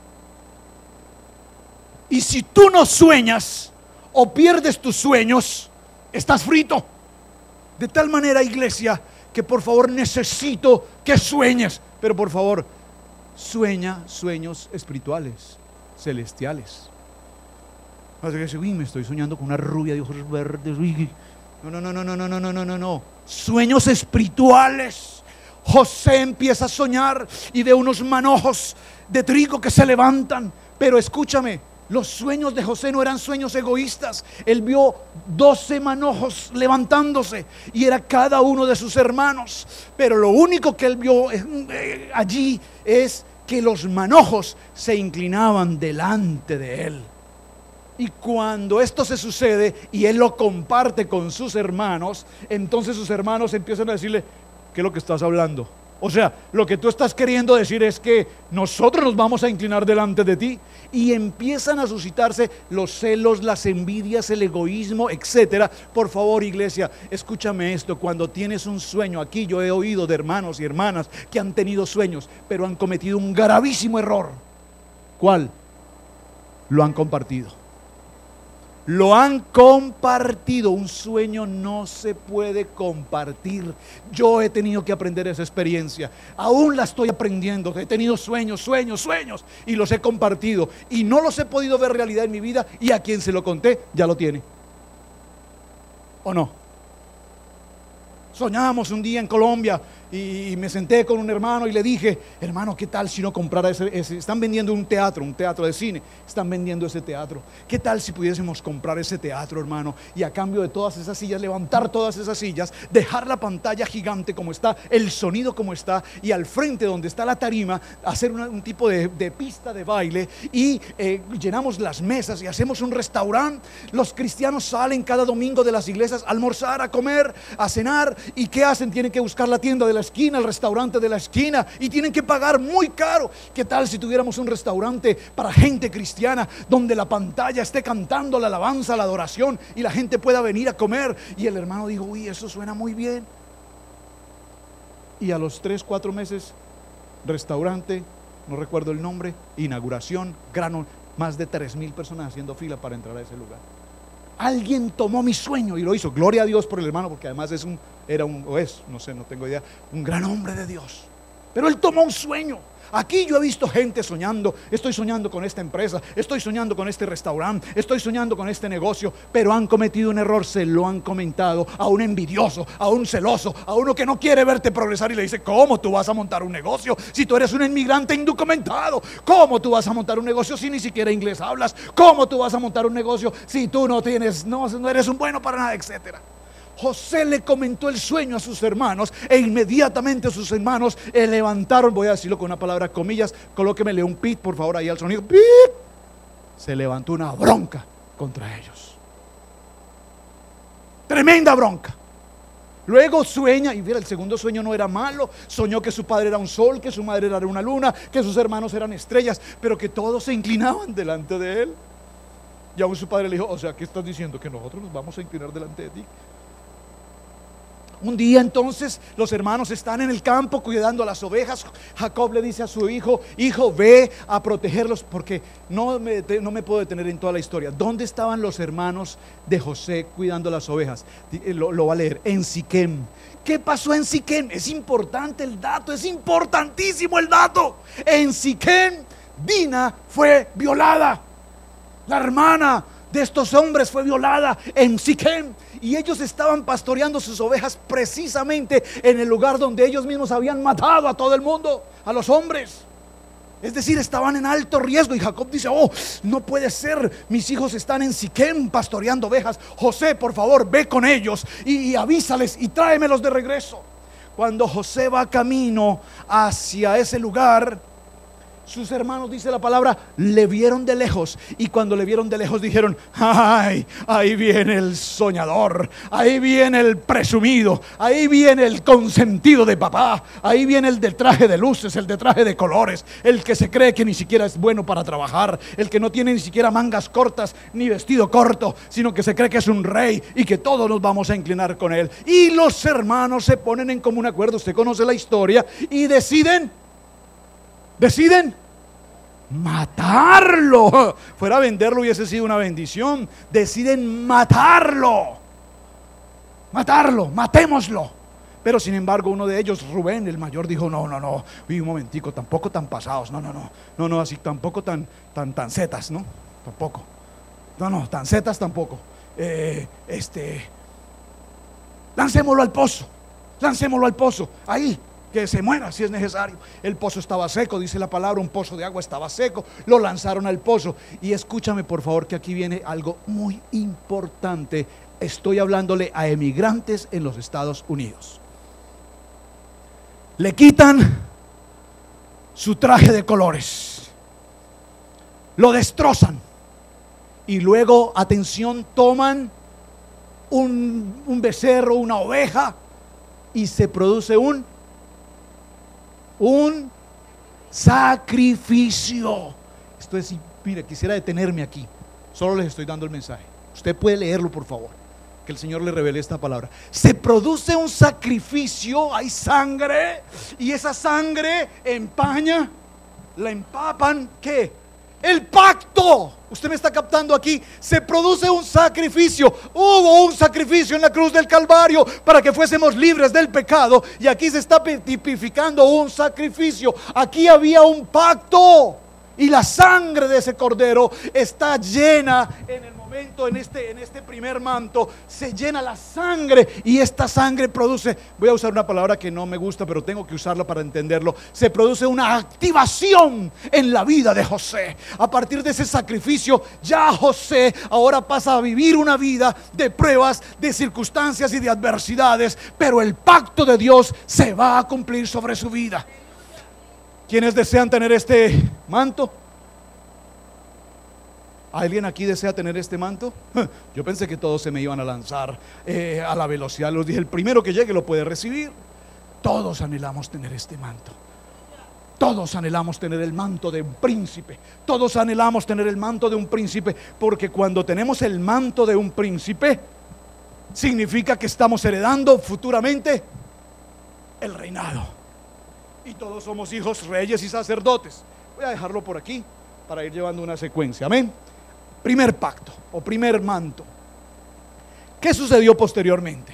Y si tú no sueñas o pierdes tus sueños, estás frito. De tal manera, iglesia, que por favor necesito que sueñes, pero por favor, sueña sueños espirituales, celestiales. Así que dice, uy, me estoy soñando con una rubia de ojos verdes. Uy. No, no, no, no, no, no, no, no, no, no. Sueños espirituales. José empieza a soñar y de unos manojos de trigo que se levantan. Pero escúchame, los sueños de José no eran sueños egoístas. Él vio doce manojos levantándose y era cada uno de sus hermanos. Pero lo único que él vio eh, allí es que los manojos se inclinaban delante de él. Y cuando esto se sucede y él lo comparte con sus hermanos, entonces sus hermanos empiezan a decirle, ¿qué es lo que estás hablando? O sea, lo que tú estás queriendo decir es que nosotros nos vamos a inclinar delante de ti. Y empiezan a suscitarse los celos, las envidias, el egoísmo, etcétera. Por favor, iglesia, escúchame esto. Cuando tienes un sueño, aquí yo he oído de hermanos y hermanas que han tenido sueños, pero han cometido un gravísimo error. ¿Cuál? Lo han compartido. Lo han compartido. Un sueño no se puede compartir. Yo he tenido que aprender esa experiencia. Aún la estoy aprendiendo. He tenido sueños, sueños, sueños y los he compartido. Y no los he podido ver realidad en mi vida. Y a quien se lo conté, ya lo tiene. ¿O no? Soñamos un día en Colombia y me senté con un hermano y le dije, hermano, ¿qué tal si no comprara ese, ese? Están vendiendo un teatro, un teatro de cine, están vendiendo ese teatro. ¿Qué tal si pudiésemos comprar ese teatro, hermano? Y a cambio de todas esas sillas, levantar todas esas sillas, dejar la pantalla gigante como está, el sonido como está, y al frente donde está la tarima, hacer una, un tipo de, de pista de baile y eh, llenamos las mesas y hacemos un restaurante. Los cristianos salen cada domingo de las iglesias a almorzar, a comer, a cenar. ¿Y qué hacen? Tienen que buscar la tienda de la esquina, el restaurante de la esquina, y tienen que pagar muy caro. ¿Qué tal si tuviéramos un restaurante para gente cristiana donde la pantalla esté cantando la alabanza, la adoración y la gente pueda venir a comer? Y el hermano dijo, uy, eso suena muy bien. Y a los tres, cuatro meses, restaurante, no recuerdo el nombre, inauguración, grano, más de tres mil personas haciendo fila para entrar a ese lugar. Alguien tomó mi sueño y lo hizo. Gloria a Dios por el hermano, porque además es un, era un, o es, no sé, no tengo idea, un gran hombre de Dios. Pero él tomó un sueño. Aquí yo he visto gente soñando, estoy soñando con esta empresa, estoy soñando con este restaurante, estoy soñando con este negocio, pero han cometido un error, se lo han comentado a un envidioso, a un celoso, a uno que no quiere verte progresar y le dice, ¿cómo tú vas a montar un negocio si tú eres un inmigrante indocumentado? ¿Cómo tú vas a montar un negocio si ni siquiera inglés hablas? ¿Cómo tú vas a montar un negocio si tú no tienes, no, no eres un bueno para nada, etcétera? José le comentó el sueño a sus hermanos e inmediatamente sus hermanos eh, levantaron, voy a decirlo con una palabra comillas, colóquemele un pit por favor ahí al sonido, pit. Se levantó una bronca contra ellos, tremenda bronca. Luego sueña, y mira, el segundo sueño no era malo. Soñó que su padre era un sol, que su madre era una luna, que sus hermanos eran estrellas, pero que todos se inclinaban delante de él. Y aún su padre le dijo, o sea, ¿qué estás diciendo? ¿Que nosotros nos vamos a inclinar delante de ti? Un día entonces los hermanos están en el campo cuidando a las ovejas. Jacob le dice a su hijo, hijo, ve a protegerlos, porque no me, no me puedo detener en toda la historia. ¿Dónde estaban los hermanos de José cuidando las ovejas? Lo, lo va a leer, en Siquem. ¿Qué pasó en Siquem? Es importante el dato, es importantísimo el dato. En Siquem, Dina fue violada. La hermana de estos hombres fue violada en Siquem. Y ellos estaban pastoreando sus ovejas precisamente en el lugar donde ellos mismos habían matado a todo el mundo, a los hombres. Es decir, estaban en alto riesgo. Y Jacob dice, oh, no puede ser, mis hijos están en Siquem pastoreando ovejas. José, por favor, ve con ellos y, y avísales y tráemelos de regreso. Cuando José va camino hacia ese lugar, Sus hermanos, dice la palabra, le vieron de lejos, y cuando le vieron de lejos dijeron: ay, ahí viene el soñador, ahí viene el presumido, ahí viene el consentido de papá, ahí viene el de traje de luces, el de traje de colores, el que se cree que ni siquiera es bueno para trabajar, el que no tiene ni siquiera mangas cortas ni vestido corto, sino que se cree que es un rey y que todos nos vamos a inclinar con él. Y los hermanos se ponen en común acuerdo, usted conoce la historia, y deciden Deciden matarlo. Fuera a venderlo hubiese sido una bendición. Deciden matarlo. Matarlo, matémoslo. Pero sin embargo uno de ellos, Rubén, el mayor, dijo: no, no, no, vi un momentico, tampoco tan pasados, no, no, no, no, no, así tampoco tan, tan, tan zetas, ¿no? Tampoco. No, no, tan zetas tampoco. Eh, este, lancémoslo al pozo, lancémoslo al pozo, ahí, que se muera si es necesario. El pozo estaba seco, dice la palabra, un pozo de agua estaba seco, lo lanzaron al pozo. Y escúchame por favor, que aquí viene algo muy importante. Estoy hablándole a emigrantes en los Estados Unidos. Le quitan su traje de colores, lo destrozan, y luego, atención, toman un, un becerro, una oveja, y se produce un un sacrificio. Esto es, mire, quisiera detenerme aquí, solo les estoy dando el mensaje. Usted puede leerlo, por favor, que el Señor le revele esta palabra. Se produce un sacrificio, hay sangre, y esa sangre empaña, la empapan, ¿qué? El pacto. Usted me está captando aquí. Se produce un sacrificio. Hubo un sacrificio en la cruz del Calvario para que fuésemos libres del pecado, y aquí se está tipificando un sacrificio. Aquí había un pacto, y la sangre de ese cordero está llena en el momento, en este, en este primer manto, se llena la sangre, y esta sangre produce, voy a usar una palabra que no me gusta, pero tengo que usarla para entenderlo, se produce una activación en la vida de José. A partir de ese sacrificio, ya José ahora pasa a vivir una vida de pruebas, de circunstancias y de adversidades, pero el pacto de Dios se va a cumplir sobre su vida. ¿Quiénes desean tener este manto? ¿Alguien aquí desea tener este manto? Yo pensé que todos se me iban a lanzar eh, a la velocidad. Les dije: el primero que llegue lo puede recibir. Todos anhelamos tener este manto. Todos anhelamos tener el manto de un príncipe. Todos anhelamos tener el manto de un príncipe, porque cuando tenemos el manto de un príncipe, significa que estamos heredando futuramente el reinado. Y todos somos hijos, reyes y sacerdotes. Voy a dejarlo por aquí para ir llevando una secuencia. Amén. Primer pacto o primer manto. ¿Qué sucedió posteriormente?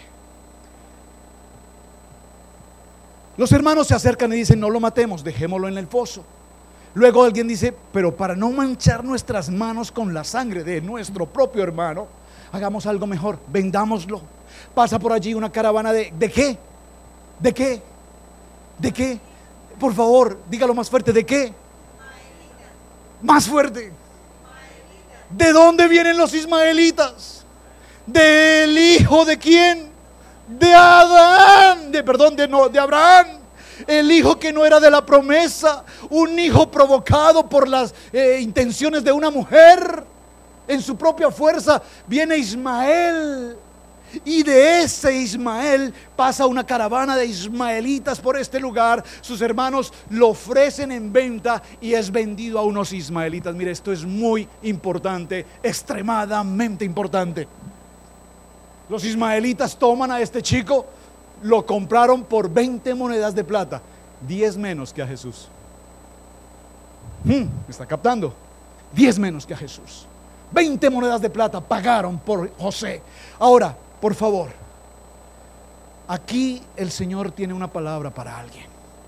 Los hermanos se acercan y dicen: no lo matemos, dejémoslo en el foso. Luego alguien dice: pero para no manchar nuestras manos con la sangre de nuestro propio hermano, hagamos algo mejor, vendámoslo. Pasa por allí una caravana de ¿de qué? ¿De qué? ¿De qué? Por favor, dígalo más fuerte. ¿De qué? Más fuerte. ¿De dónde vienen los ismaelitas? ¿Del hijo de quién? De Adán, de perdón, de no, de Abraham. El hijo que no era de la promesa, un hijo provocado por las eh, intenciones de una mujer. En su propia fuerza viene Ismael. Y de ese Ismael pasa una caravana de ismaelitas por este lugar. Sus hermanos lo ofrecen en venta y es vendido a unos ismaelitas. Mire, esto es muy importante, extremadamente importante. Los ismaelitas toman a este chico, lo compraron por veinte monedas de plata, diez menos que a Jesús. ¿Me está captando? diez menos que a Jesús. veinte monedas de plata pagaron por José. Ahora, por favor, aquí el Señor tiene una palabra para alguien.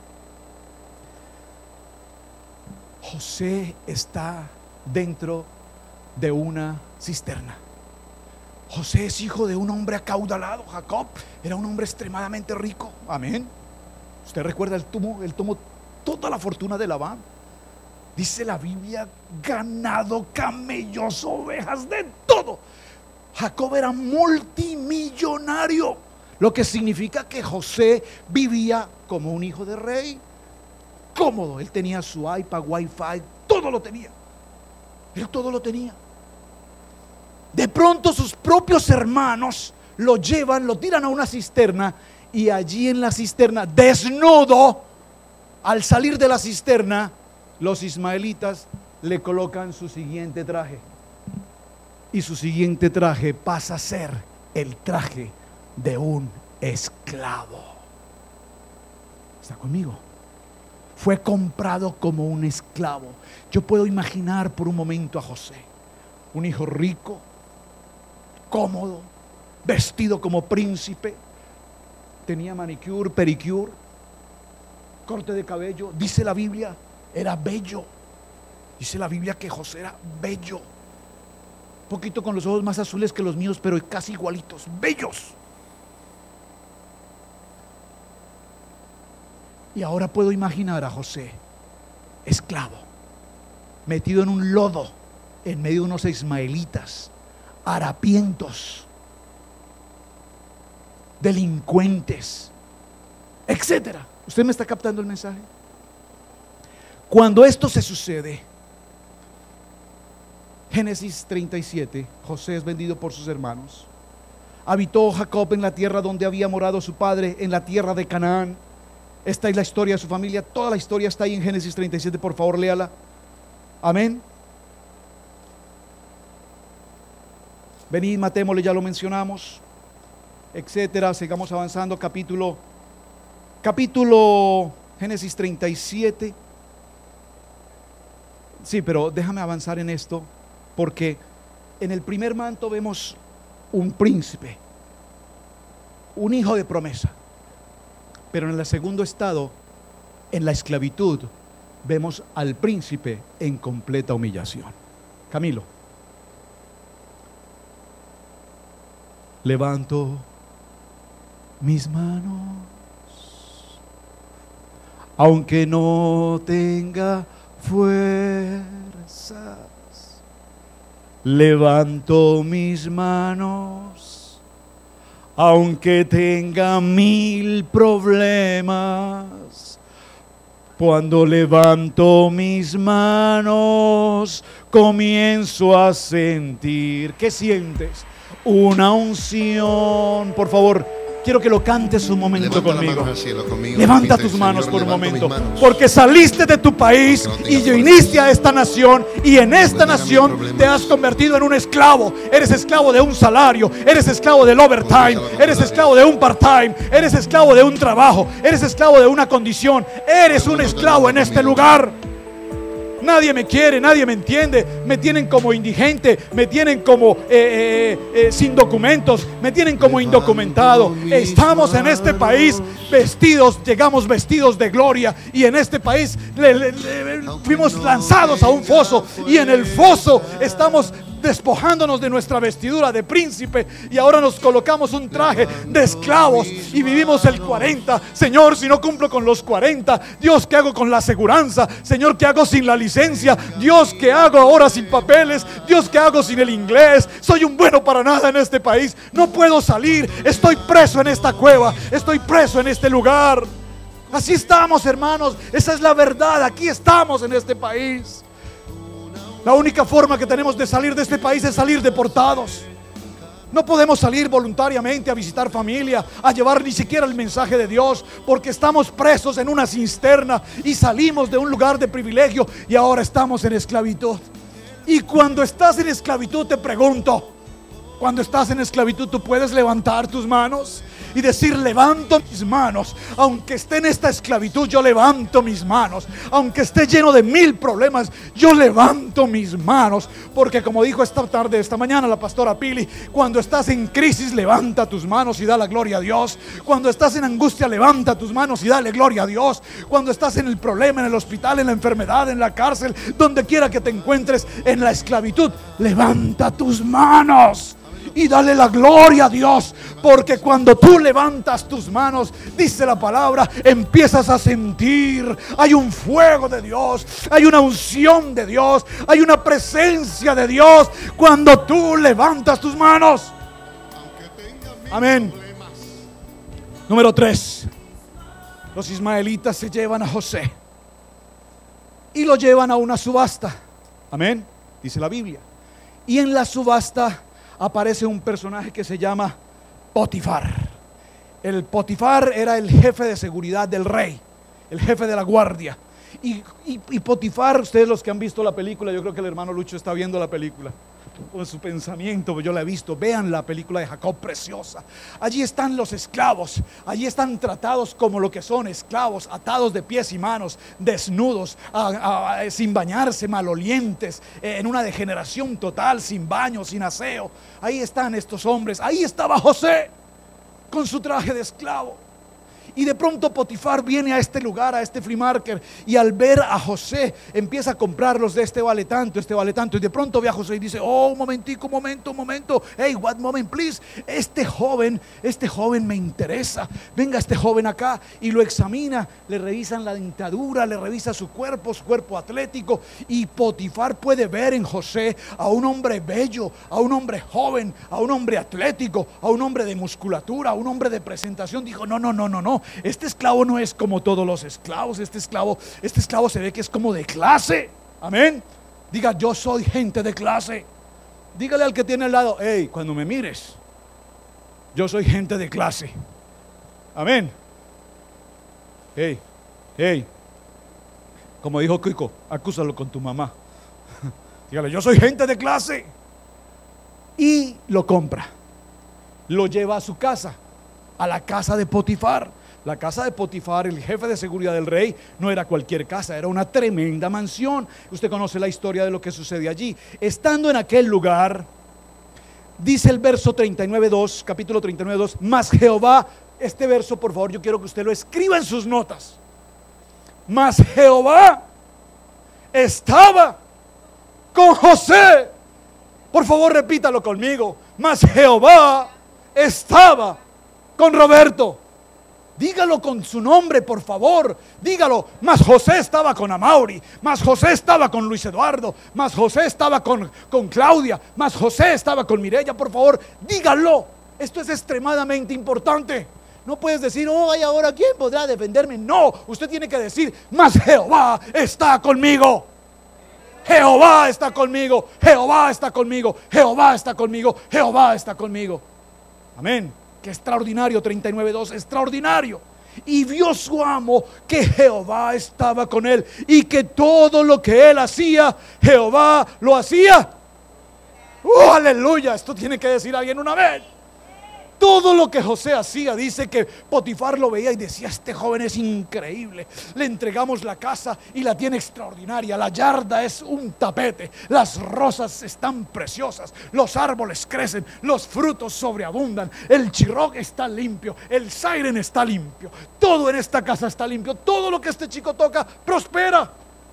José está dentro de una cisterna. José es hijo de un hombre acaudalado. Jacob era un hombre extremadamente rico. Amén. Usted recuerda, él tomó, él tomó toda la fortuna de Labán. Dice la Biblia: ganado, camellos, ovejas, de todo. Jacob era multimillonario, lo que significa que José vivía como un hijo de rey. cómodo. Él tenía su iPad, Wi-Fi, todo lo tenía. Él todo lo tenía. De pronto sus propios hermanos lo llevan, lo tiran a una cisterna, y allí en la cisterna, desnudo, al salir de la cisterna, los ismaelitas le colocan su siguiente traje. Y su siguiente traje pasa a ser el traje de un esclavo. ¿Está conmigo? Fue comprado como un esclavo. Yo puedo imaginar por un momento a José, un hijo rico, cómodo, vestido como príncipe, tenía manicure, pericure, corte de cabello. Dice la Biblia, era bello. Dice la Biblia que José era bello, un poquito con los ojos más azules que los míos, pero casi igualitos, bellos. Y ahora puedo imaginar a José, esclavo, metido en un lodo, en medio de unos ismaelitas, harapientos, delincuentes, etcétera. ¿Usted me está captando el mensaje? Cuando esto se sucede, Génesis treinta y siete, José es vendido por sus hermanos. Habitó Jacob en la tierra donde había morado su padre, en la tierra de Canaán. Esta es la historia de su familia. Toda la historia está ahí en Génesis treinta y siete, por favor léala. Amén. Venid, matémosle, ya lo mencionamos, etcétera. Sigamos avanzando. Capítulo Capítulo Génesis treinta y siete. Sí, pero déjame avanzar en esto, porque en el primer manto vemos un príncipe, un hijo de promesa. Pero en el segundo estado, en la esclavitud, vemos al príncipe en completa humillación. Camilo. Levanto mis manos, aunque no tenga fuerzas. Levanto mis manos, aunque tenga mil problemas. Cuando levanto mis manos, comienzo a sentir. ¿Qué sientes? Una unción. Por favor, quiero que lo cantes un momento conmigo. conmigo. Levanta tus manos por un momento, porque saliste de tu país y viniste a esta nación, y en esta nación te has convertido en un esclavo. Eres esclavo de un salario, eres esclavo del overtime, eres esclavo de un part-time, eres esclavo de un trabajo, eres esclavo de una condición. Eres un esclavo en este lugar. Nadie me quiere, nadie me entiende. Me tienen como indigente, me tienen como eh, eh, eh, sin documentos, me tienen como indocumentado. Estamos en este país vestidos, llegamos vestidos de gloria, y en este país le, le, le, fuimos lanzados a un foso, y en el foso estamos despojándonos de nuestra vestidura de príncipe, y ahora nos colocamos un traje de esclavos y vivimos el cuarenta. Señor, si no cumplo con los cuarenta, Dios, ¿qué hago con la aseguranza? Señor, ¿qué hago sin la licencia? Dios, ¿qué hago ahora sin papeles? Dios, ¿qué hago sin el inglés? Soy un bueno para nada en este país, no puedo salir, estoy preso en esta cueva, estoy preso en este lugar. Así estamos, hermanos, esa es la verdad. Aquí estamos en este país. La única forma que tenemos de salir de este país es salir deportados. No podemos salir voluntariamente a visitar familia, a llevar ni siquiera el mensaje de Dios, porque estamos presos en una cisterna y salimos de un lugar de privilegio y ahora estamos en esclavitud. Y cuando estás en esclavitud, te pregunto, cuando estás en esclavitud, ¿tú puedes levantar tus manos y decir: levanto mis manos? Aunque esté en esta esclavitud, yo levanto mis manos. Aunque esté lleno de mil problemas, yo levanto mis manos. Porque como dijo esta tarde, esta mañana la pastora Pili, cuando estás en crisis, levanta tus manos y da la gloria a Dios. Cuando estás en angustia, levanta tus manos y dale gloria a Dios. Cuando estás en el problema, en el hospital, en la enfermedad, en la cárcel, donde quiera que te encuentres, en la esclavitud, levanta tus manos y dale la gloria a Dios, porque cuando tú levantas tus manos, dice la palabra, empiezas a sentir, hay un fuego de Dios, hay una unción de Dios, hay una presencia de Dios cuando tú levantas tus manos. Amén. Número tres, los ismaelitas se llevan a José y lo llevan a una subasta. Amén, dice la Biblia. Y en la subasta aparece un personaje que se llama Potifar. El Potifar era el jefe de seguridad del rey, el jefe de la guardia. Y, y, y Potifar, ustedes los que han visto la película, yo creo que el hermano Lucho está viendo la película con su pensamiento, yo la he visto. Vean la película de Jacob, preciosa. Allí están los esclavos, allí están tratados como lo que son, esclavos, atados de pies y manos, desnudos, a, a, sin bañarse, malolientes, eh, en una degeneración total, sin baño, sin aseo. Ahí están estos hombres. Ahí estaba José con su traje de esclavo. Y de pronto Potifar viene a este lugar, a este flea market, y al ver a José empieza a comprarlos. De este vale tanto, este vale tanto. Y de pronto ve a José y dice: oh, un momentico, un momento, un momento. Hey, what moment, please. Este joven, este joven me interesa. Venga este joven acá. Y lo examina, le revisan la dentadura, le revisa su cuerpo, su cuerpo atlético. Y Potifar puede ver en José a un hombre bello, a un hombre joven, a un hombre atlético, a un hombre de musculatura, a un hombre de presentación. Dijo: no, no, no, no, no. Este esclavo no es como todos los esclavos. Este esclavo, este esclavo se ve que es como de clase. Amén. Diga: yo soy gente de clase. Dígale al que tiene al lado: hey, cuando me mires, yo soy gente de clase. Amén. Hey, hey, como dijo Kiko, acúsalo con tu mamá. Dígale: yo soy gente de clase. Y lo compra, lo lleva a su casa, a la casa de Potifar. La casa de Potifar, el jefe de seguridad del rey, no era cualquier casa, era una tremenda mansión. Usted conoce la historia de lo que sucede allí. Estando en aquel lugar, dice el verso treinta y nueve dos, capítulo treinta y nueve dos, mas Jehová, este verso por favor yo quiero que usted lo escriba en sus notas. Mas Jehová estaba con José. Por favor repítalo conmigo. Mas Jehová estaba con Roberto. Dígalo con su nombre, por favor. Dígalo: mas José estaba con Amaury, mas José estaba con Luis Eduardo, mas José estaba con, con Claudia, mas José estaba con Mireya. Por favor, dígalo. Esto es extremadamente importante. No puedes decir: oh, y ahora ¿quién podrá defenderme? No, usted tiene que decir: mas Jehová está conmigo. Jehová está conmigo, Jehová está conmigo, Jehová está conmigo, Jehová está conmigo. Amén. Qué extraordinario, treinta y nueve dos, extraordinario. Y vio su amo que Jehová estaba con él, y que todo lo que él hacía, Jehová lo hacía. ¡Oh, aleluya! Esto tiene que decir alguien una vez. Todo lo que José hacía, dice que Potifar lo veía y decía: este joven es increíble. Le entregamos la casa y la tiene extraordinaria. La yarda es un tapete. Las rosas están preciosas. Los árboles crecen. Los frutos sobreabundan. El chirroc está limpio. El siren está limpio. Todo en esta casa está limpio. Todo lo que este chico toca prospera.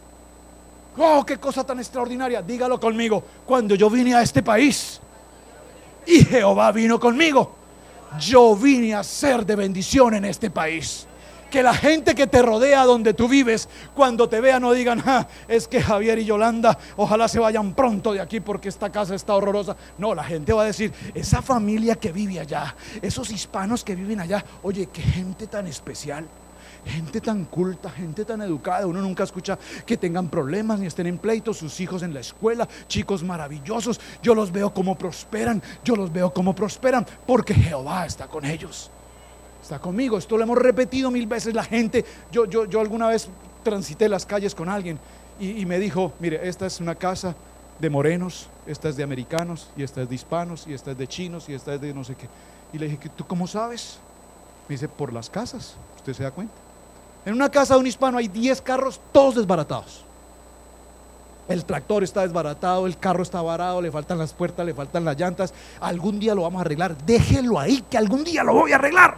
Oh, qué cosa tan extraordinaria. Dígalo conmigo: cuando yo vine a este país y Jehová vino conmigo, yo vine a ser de bendición en este país. Que la gente que te rodea donde tú vives, cuando te vean, no digan: ah, es que Javier y Yolanda ojalá se vayan pronto de aquí porque esta casa está horrorosa. No, la gente va a decir: esa familia que vive allá, esos hispanos que viven allá, oye, qué gente tan especial, gente tan culta, gente tan educada. Uno nunca escucha que tengan problemas ni estén en pleitos. Sus hijos en la escuela, chicos maravillosos. Yo los veo como prosperan, yo los veo como prosperan porque Jehová está con ellos, está conmigo. Esto lo hemos repetido mil veces. La gente, yo, yo, yo alguna vez transité las calles con alguien y, y me dijo: mire, esta es una casa de morenos, esta es de americanos, y esta es de hispanos, y esta es de chinos, y esta es de no sé qué. Y le dije: ¿tú cómo sabes? Me dice: por las casas, usted se da cuenta. En una casa de un hispano hay diez carros, todos desbaratados. El tractor está desbaratado, el carro está varado, le faltan las puertas, le faltan las llantas. Algún día lo vamos a arreglar. Déjelo ahí, que algún día lo voy a arreglar.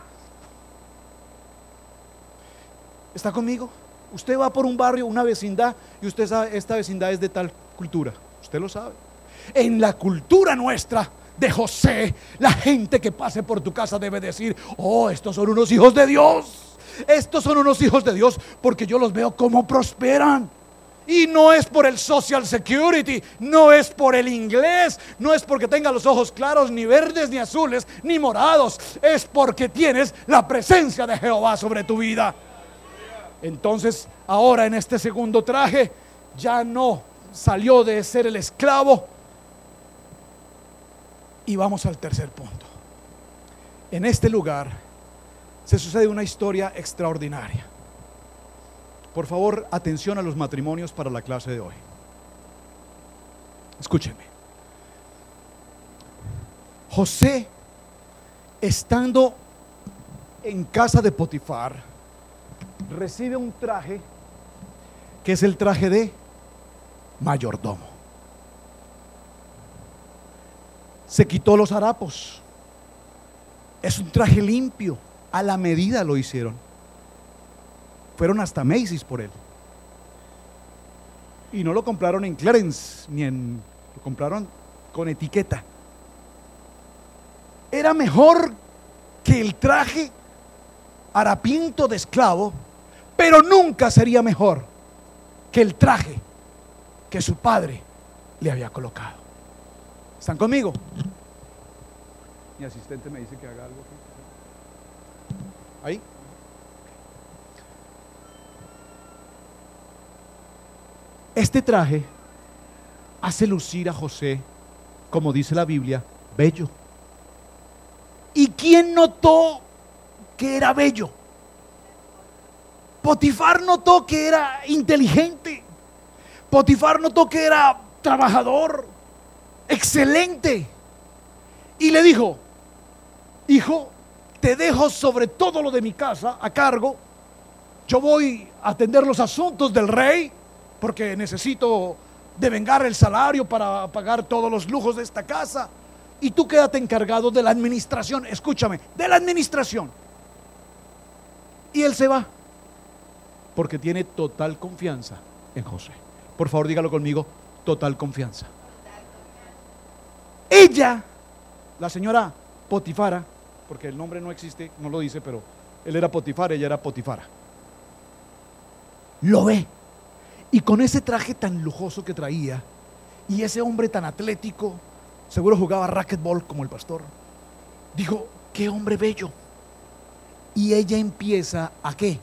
¿Está conmigo? Usted va por un barrio, una vecindad, y usted sabe: esta vecindad es de tal cultura. Usted lo sabe. En la cultura nuestra de José, la gente que pase por tu casa debe decir: oh, estos son unos hijos de Dios. Estos son unos hijos de Dios porque yo los veo como prosperan. Y no es por el social security, no es por el inglés, no es porque tenga los ojos claros, ni verdes, ni azules, ni morados. Es porque tienes la presencia de Jehová sobre tu vida. Entonces, ahora en este segundo traje, ya no salió de ser el esclavo. Y vamos al tercer punto. En este lugar se sucede una historia extraordinaria. Por favor, atención a los matrimonios para la clase de hoy. Escúchenme. José, estando en casa de Potifar, recibe un traje que es el traje de mayordomo. Se quitó los harapos. Es un traje limpio, a la medida lo hicieron. Fueron hasta Macy's por él. Y no lo compraron en Clarence, ni en, lo compraron con etiqueta. Era mejor que el traje harapiento de esclavo, pero nunca sería mejor que el traje que su padre le había colocado. ¿Están conmigo? Mi asistente me dice que haga algo aquí. Ahí. Este traje hace lucir a José, como dice la Biblia, bello. ¿Y quién notó que era bello? Potifar notó que era inteligente. Potifar notó que era trabajador, excelente. Y le dijo: hijo, te dejo sobre todo lo de mi casa a cargo. Yo voy a atender los asuntos del rey, porque necesito devengar el salario para pagar todos los lujos de esta casa. Y tú quédate encargado de la administración. Escúchame, de la administración. Y él se va, porque tiene total confianza en José. Por favor, dígalo conmigo: total confianza. Ella, la señora Potifara, porque el nombre no existe, no lo dice, pero él era Potifar, ella era Potifara, lo ve. Y con ese traje tan lujoso que traía, y ese hombre tan atlético, seguro jugaba racquetball como el pastor, dijo: qué hombre bello. Y ella empieza ¿a qué?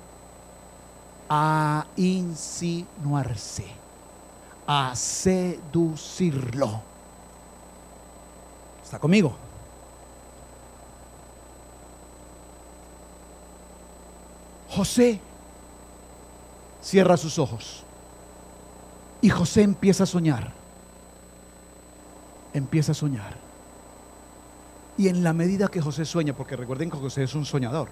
A insinuarse, a seducirlo. ¿Está conmigo? José cierra sus ojos y José empieza a soñar. Empieza a soñar. Y en la medida que José sueña, porque recuerden que José es un soñador.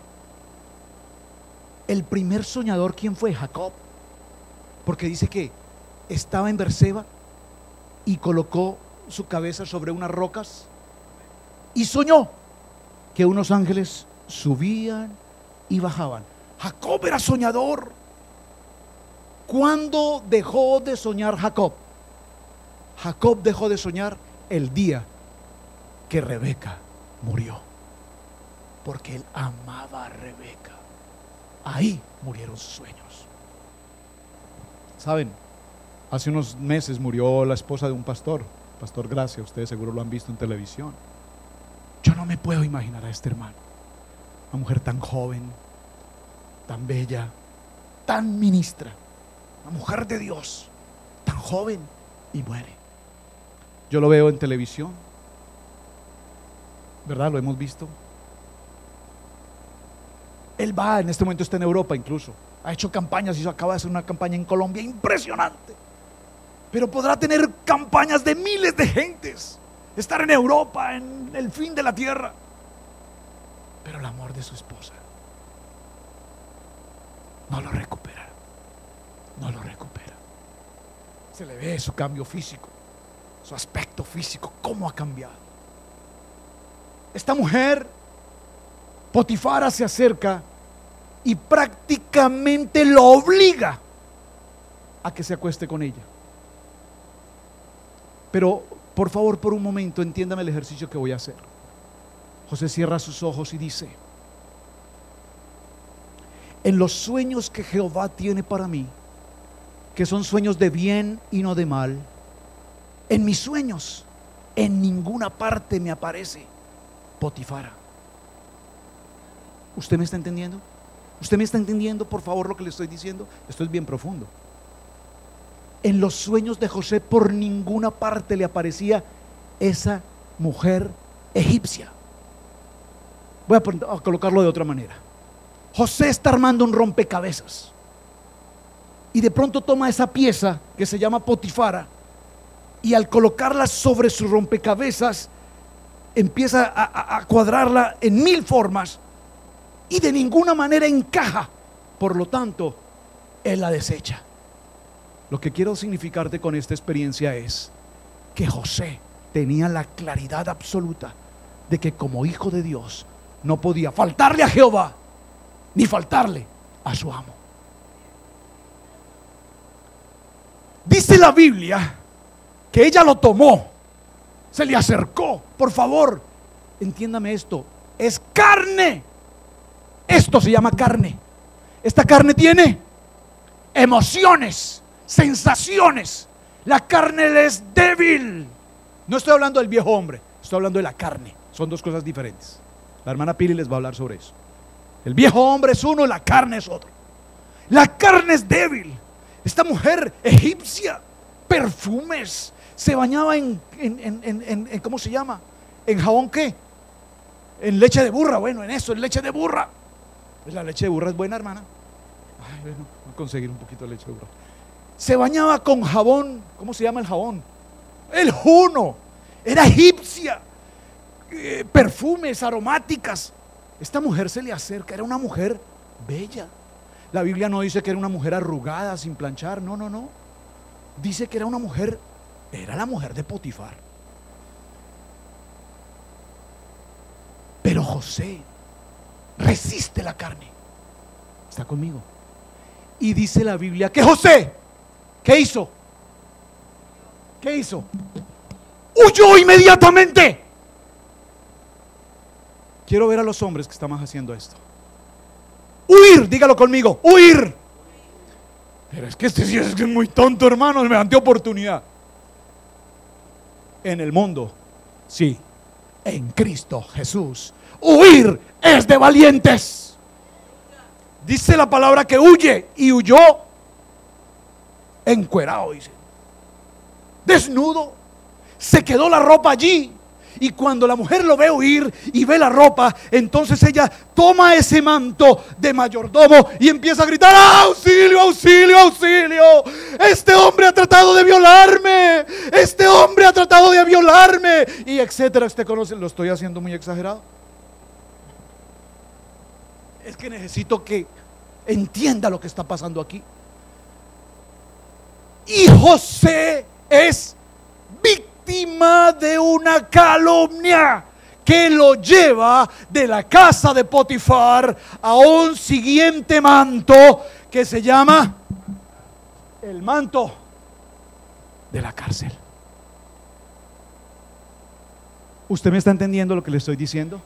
El primer soñador, ¿quién fue? Jacob. Porque dice que estaba en Berseba y colocó su cabeza sobre unas rocas y soñó que unos ángeles subían y bajaban. Jacob era soñador. ¿Cuándo dejó de soñar Jacob? Jacob dejó de soñar el día que Rebeca murió, porque él amaba a Rebeca. Ahí murieron sus sueños. Saben, hace unos meses murió la esposa de un pastor, Pastor Gracia. Ustedes seguro lo han visto en televisión. Yo no me puedo imaginar a este hermano, una mujer tan joven, tan bella, tan ministra, una mujer de Dios, tan joven, y muere. Yo lo veo en televisión, ¿verdad? Lo hemos visto. Él va, en este momento está en Europa incluso. Ha hecho campañas, hizo, acaba de hacer una campaña en Colombia impresionante. Pero podrá tener campañas de miles de gentes, estar en Europa, en el fin de la tierra. Pero el amor de su esposa no lo recupera. No lo recupera. Se le ve su cambio físico, su aspecto físico, cómo ha cambiado. Esta mujer, Potifara, se acerca y prácticamente lo obliga a que se acueste con ella. Pero por favor, por un momento, entiéndame el ejercicio que voy a hacer. José cierra sus ojos y dice: en los sueños que Jehová tiene para mí, que son sueños de bien y no de mal, en mis sueños en ninguna parte me aparece Potifara. ¿Usted me está entendiendo? ¿Usted me está entendiendo, por favor, lo que le estoy diciendo? Esto es bien profundo. en los sueños de José por ninguna parte le aparecía esa mujer egipcia. Voy a, a colocarlo de otra manera. José está armando un rompecabezas y de pronto toma esa pieza que se llama Potifara y al colocarla sobre su rompecabezas empieza a, a, a cuadrarla en mil formas y de ninguna manera encaja. Por lo tanto, él la desecha. Lo que quiero significarte con esta experiencia es que José tenía la claridad absoluta de que como hijo de Dios no podía faltarle a Jehová ni faltarle a su amo. Dice la Biblia que ella lo tomó, se le acercó. Por favor, entiéndame esto, es carne. Esto se llama carne. Esta carne tiene emociones, sensaciones. La carne es débil. No estoy hablando del viejo hombre, estoy hablando de la carne. Son dos cosas diferentes. La hermana Pili les va a hablar sobre eso. El viejo hombre es uno, la carne es otro. La carne es débil. Esta mujer egipcia, perfumes, se bañaba en, en, en, en, en ¿cómo se llama? ¿En jabón qué? En leche de burra. Bueno, en eso, en leche de burra. Pues la leche de burra es buena, hermana. Ay, bueno, voy a conseguir un poquito de leche de burra. Se bañaba con jabón. ¿Cómo se llama el jabón? El juno. Era egipcia. Eh, perfumes, aromáticas. Esta mujer se le acerca. Era una mujer bella. La Biblia no dice que era una mujer arrugada, sin planchar. No, no, no. Dice que era una mujer. Era la mujer de Potifar. Pero José resiste la carne. ¿Está conmigo? Y dice la Biblia que José, ¿qué hizo? ¿Qué hizo? Huyó inmediatamente. Quiero ver a los hombres que estamos haciendo esto. Huir, dígalo conmigo, huir. Pero es que este sí es muy tonto, hermano, me dan oportunidad. En el mundo, sí, en Cristo Jesús, huir es de valientes. Dice la palabra que huye y huyó encuerado, dice, desnudo, se quedó la ropa allí. Y cuando la mujer lo ve huir y ve la ropa, entonces ella toma ese manto de mayordomo y empieza a gritar: auxilio, auxilio, auxilio, este hombre ha tratado de violarme, este hombre ha tratado de violarme, y etcétera. ¿Usted conoce? ¿Lo estoy haciendo muy exagerado? Es que necesito que entienda lo que está pasando aquí. Y José es víctima de una calumnia que lo lleva de la casa de Potifar a un siguiente manto que se llama el manto de la cárcel. ¿Usted me está entendiendo lo que le estoy diciendo?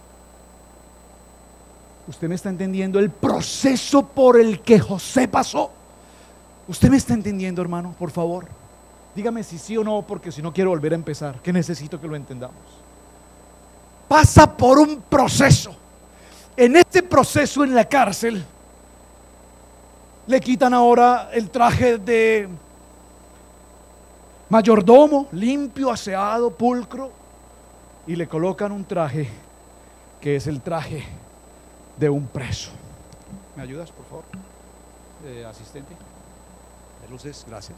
¿Usted me está entendiendo el proceso por el que José pasó? ¿Usted me está entendiendo, hermano? Por favor, dígame si sí o no, porque si no quiero volver a empezar, que necesito que lo entendamos. Pasa por un proceso. En este proceso en la cárcel le quitan ahora el traje de mayordomo, limpio, aseado, pulcro, y le colocan un traje que es el traje de un preso. ¿Me ayudas, por favor? Eh, asistente de luces, gracias.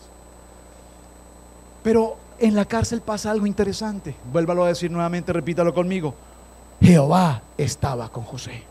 Pero en la cárcel pasa algo interesante. Vuélvalo a decir nuevamente, repítalo conmigo. Jehová estaba con José.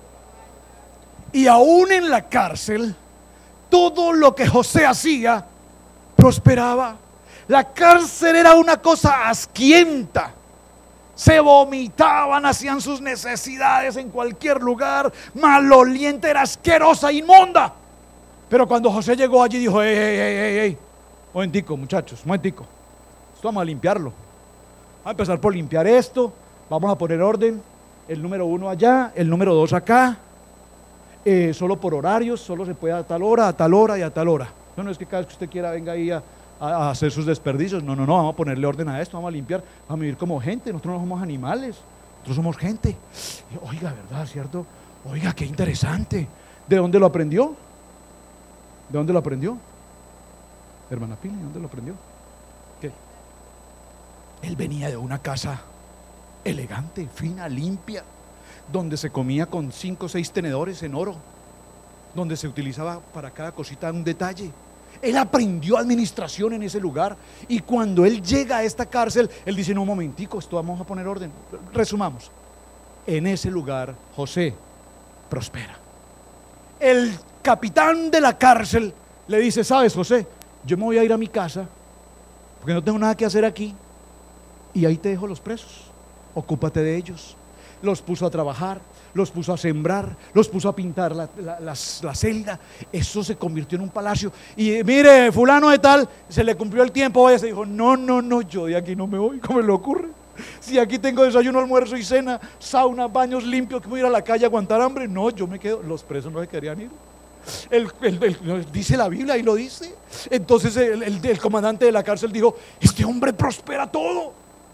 Y aún en la cárcel, todo lo que José hacía prosperaba. La cárcel era una cosa asquienta. Se vomitaban, hacían sus necesidades en cualquier lugar, maloliente, era asquerosa, inmunda. Pero cuando José llegó allí dijo: hey, hey, hey, hey, hey, momentico, muchachos, momentico, esto vamos a limpiarlo. Vamos a empezar por limpiar esto. Vamos a poner orden. El número uno allá, el número dos acá. eh, Solo por horarios, solo se puede a tal hora, a tal hora y a tal hora. No, no es que cada vez que usted quiera venga ahí a, a, a hacer sus desperdicios. No, no, no, vamos a ponerle orden a esto, vamos a limpiar. Vamos a vivir como gente, nosotros no somos animales, nosotros somos gente. Oiga, ¿verdad? ¿Cierto? Oiga, qué interesante. ¿De dónde lo aprendió? ¿De dónde lo aprendió? Hermana Pili, ¿dónde lo aprendió? ¿Qué? Él venía de una casa elegante, fina, limpia, donde se comía con cinco o seis tenedores en oro, donde se utilizaba para cada cosita un detalle. Él aprendió administración en ese lugar, y cuando él llega a esta cárcel, él dice: no, un momentico, esto vamos a poner orden. Resumamos, en ese lugar José prospera. El capitán de la cárcel le dice: sabes, José, yo me voy a ir a mi casa porque no tengo nada que hacer aquí, y ahí te dejo los presos, ocúpate de ellos. Los puso a trabajar, los puso a sembrar, los puso a pintar la, la, la, la celda. Eso se convirtió en un palacio. Y mire, fulano de tal, se le cumplió el tiempo, vaya, se dijo: no, no, no, yo de aquí no me voy. ¿Cómo me le ocurre? Si aquí tengo desayuno, almuerzo y cena, sauna, baños limpios, que voy a ir a la calle a aguantar hambre. No, yo me quedo. Los presos no se querían ir. El, el, el, dice la Biblia, y lo dice. Entonces el, el, el comandante de la cárcel dijo: este hombre prospera todo.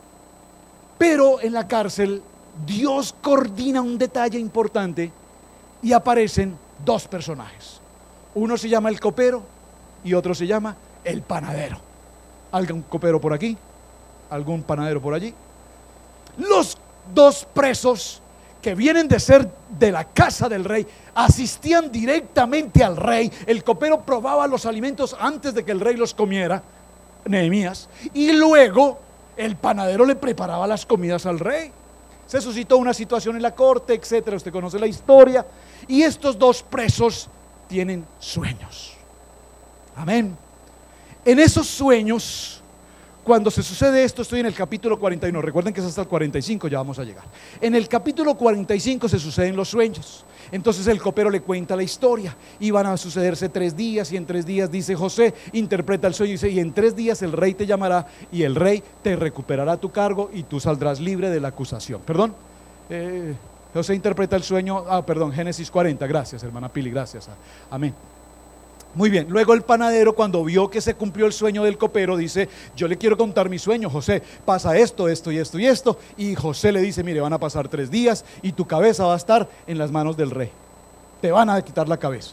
Pero en la cárcel Dios coordina un detalle importante, y aparecen dos personajes. Uno se llama el copero y otro se llama el panadero. Algún copero por aquí, algún panadero por allí. Los dos presos, que vienen de ser de la casa del rey, asistían directamente al rey. El copero probaba los alimentos antes de que el rey los comiera, Nehemías, y luego el panadero le preparaba las comidas al rey. Se suscitó una situación en la corte, etcétera. Usted conoce la historia. Y estos dos presos tienen sueños. Amén. En esos sueños, cuando se sucede esto, estoy en el capítulo cuarenta y uno. Recuerden que es hasta el cuarenta y cinco, ya vamos a llegar. En el capítulo cuarenta y cinco se suceden los sueños. Entonces el copero le cuenta la historia. Y van a sucederse tres días, y en tres días, dice José, interpreta el sueño y dice: y en tres días el rey te llamará, y el rey te recuperará tu cargo, y tú saldrás libre de la acusación. Perdón, eh, José interpreta el sueño. Ah, perdón, Génesis cuarenta. Gracias, hermana Pili, gracias. Amén. Muy bien, luego el panadero, cuando vio que se cumplió el sueño del copero, dice: yo le quiero contar mi sueño, José, pasa esto, esto y esto y esto. Y José le dice: mire, van a pasar tres días y tu cabeza va a estar en las manos del rey, te van a quitar la cabeza.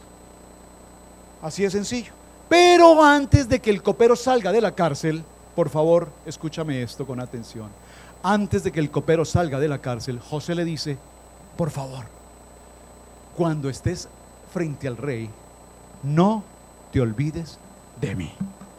Así de sencillo. Pero antes de que el copero salga de la cárcel, por favor, escúchame esto con atención. Antes de que el copero salga de la cárcel, José le dice: por favor, cuando estés frente al rey, no te olvides de mí.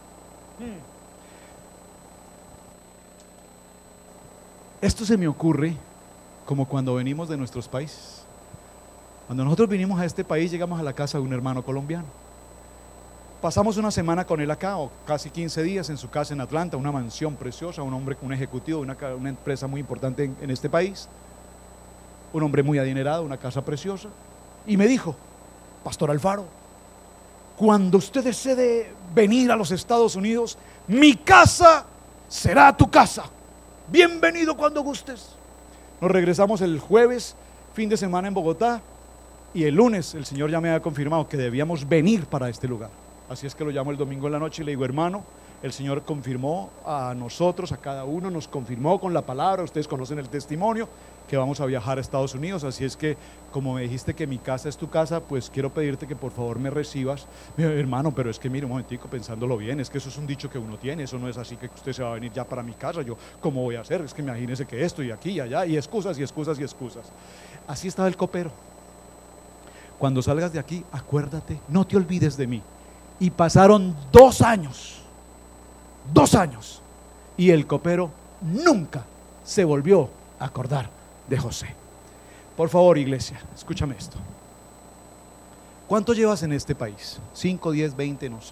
Esto se me ocurre como cuando venimos de nuestros países. Cuando nosotros vinimos a este país, llegamos a la casa de un hermano colombiano. Pasamos una semana con él acá, o casi quince días, en su casa en Atlanta, una mansión preciosa, un hombre, un ejecutivo de una, una empresa muy importante en, en este país, un hombre muy adinerado, una casa preciosa. Y me dijo: Pastor Alfaro, cuando usted desee venir a los Estados Unidos, mi casa será tu casa. Bienvenido cuando gustes. Nos regresamos el jueves, fin de semana en Bogotá, y el lunes el Señor ya me había confirmado que debíamos venir para este lugar. Así es que lo llamo el domingo en la noche y le digo: hermano, el Señor confirmó a nosotros, a cada uno, nos confirmó con la palabra, ustedes conocen el testimonio, que vamos a viajar a Estados Unidos. Así es que, como me dijiste que mi casa es tu casa, pues quiero pedirte que por favor me recibas. Me dijo: hermano, pero es que mire un momentico, pensándolo bien, es que eso es un dicho que uno tiene, eso no es así que usted se va a venir ya para mi casa. Yo, ¿cómo voy a hacer? Es que imagínese que esto y aquí y allá, y excusas y excusas y excusas. Así estaba el copero. Cuando salgas de aquí, acuérdate, no te olvides de mí. Y pasaron dos años, dos años, y el copero nunca se volvió a acordar de José. Por favor, iglesia, escúchame esto. ¿Cuánto llevas en este país? ¿cinco, diez, veinte? No sé.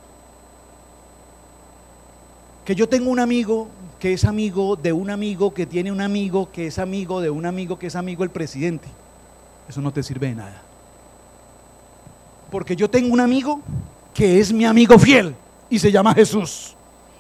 Que yo tengo un amigo que es amigo de un amigo que tiene un amigo que es amigo de un amigo que es amigo del presidente. Eso no te sirve de nada. Porque yo tengo un amigo que es mi amigo fiel y se llama Jesús.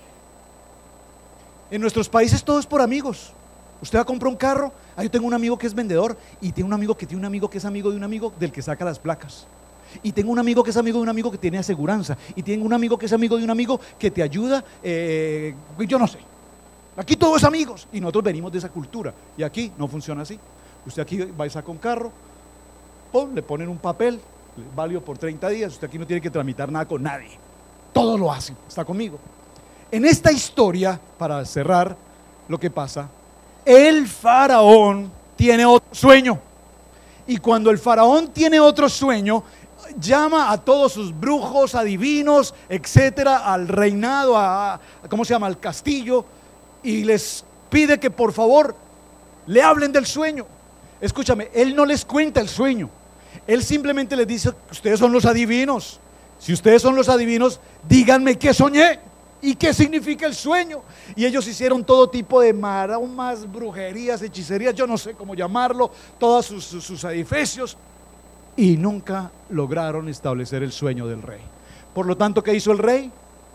En nuestros países todo es por amigos. Usted va a comprar un carro, ah, yo tengo un amigo que es vendedor, y tengo un amigo que tiene un amigo que es amigo de un amigo del que saca las placas. Y tengo un amigo que es amigo de un amigo que tiene aseguranza. Y tengo un amigo que es amigo de un amigo que te ayuda, eh, yo no sé. Aquí todo es amigos, y nosotros venimos de esa cultura. Y aquí no funciona así. Usted aquí va y saca un carro, pum, le ponen un papel válido por treinta días. Usted aquí no tiene que tramitar nada con nadie. todo lo hacen. ¿Está conmigo? En esta historia, para cerrar lo que pasa, el faraón tiene otro sueño. Y cuando el faraón tiene otro sueño, llama a todos sus brujos, adivinos, etcétera, al reinado, a, a ¿cómo se llama?, al castillo, y les pide que por favor le hablen del sueño. Escúchame, él no les cuenta el sueño. Él simplemente les dice: ustedes son los adivinos. Si ustedes son los adivinos, díganme qué soñé y qué significa el sueño. Y ellos hicieron todo tipo de maromas, brujerías, hechicerías, yo no sé cómo llamarlo, todos sus, sus, sus edificios, y nunca lograron establecer el sueño del rey. Por lo tanto, ¿qué hizo el rey?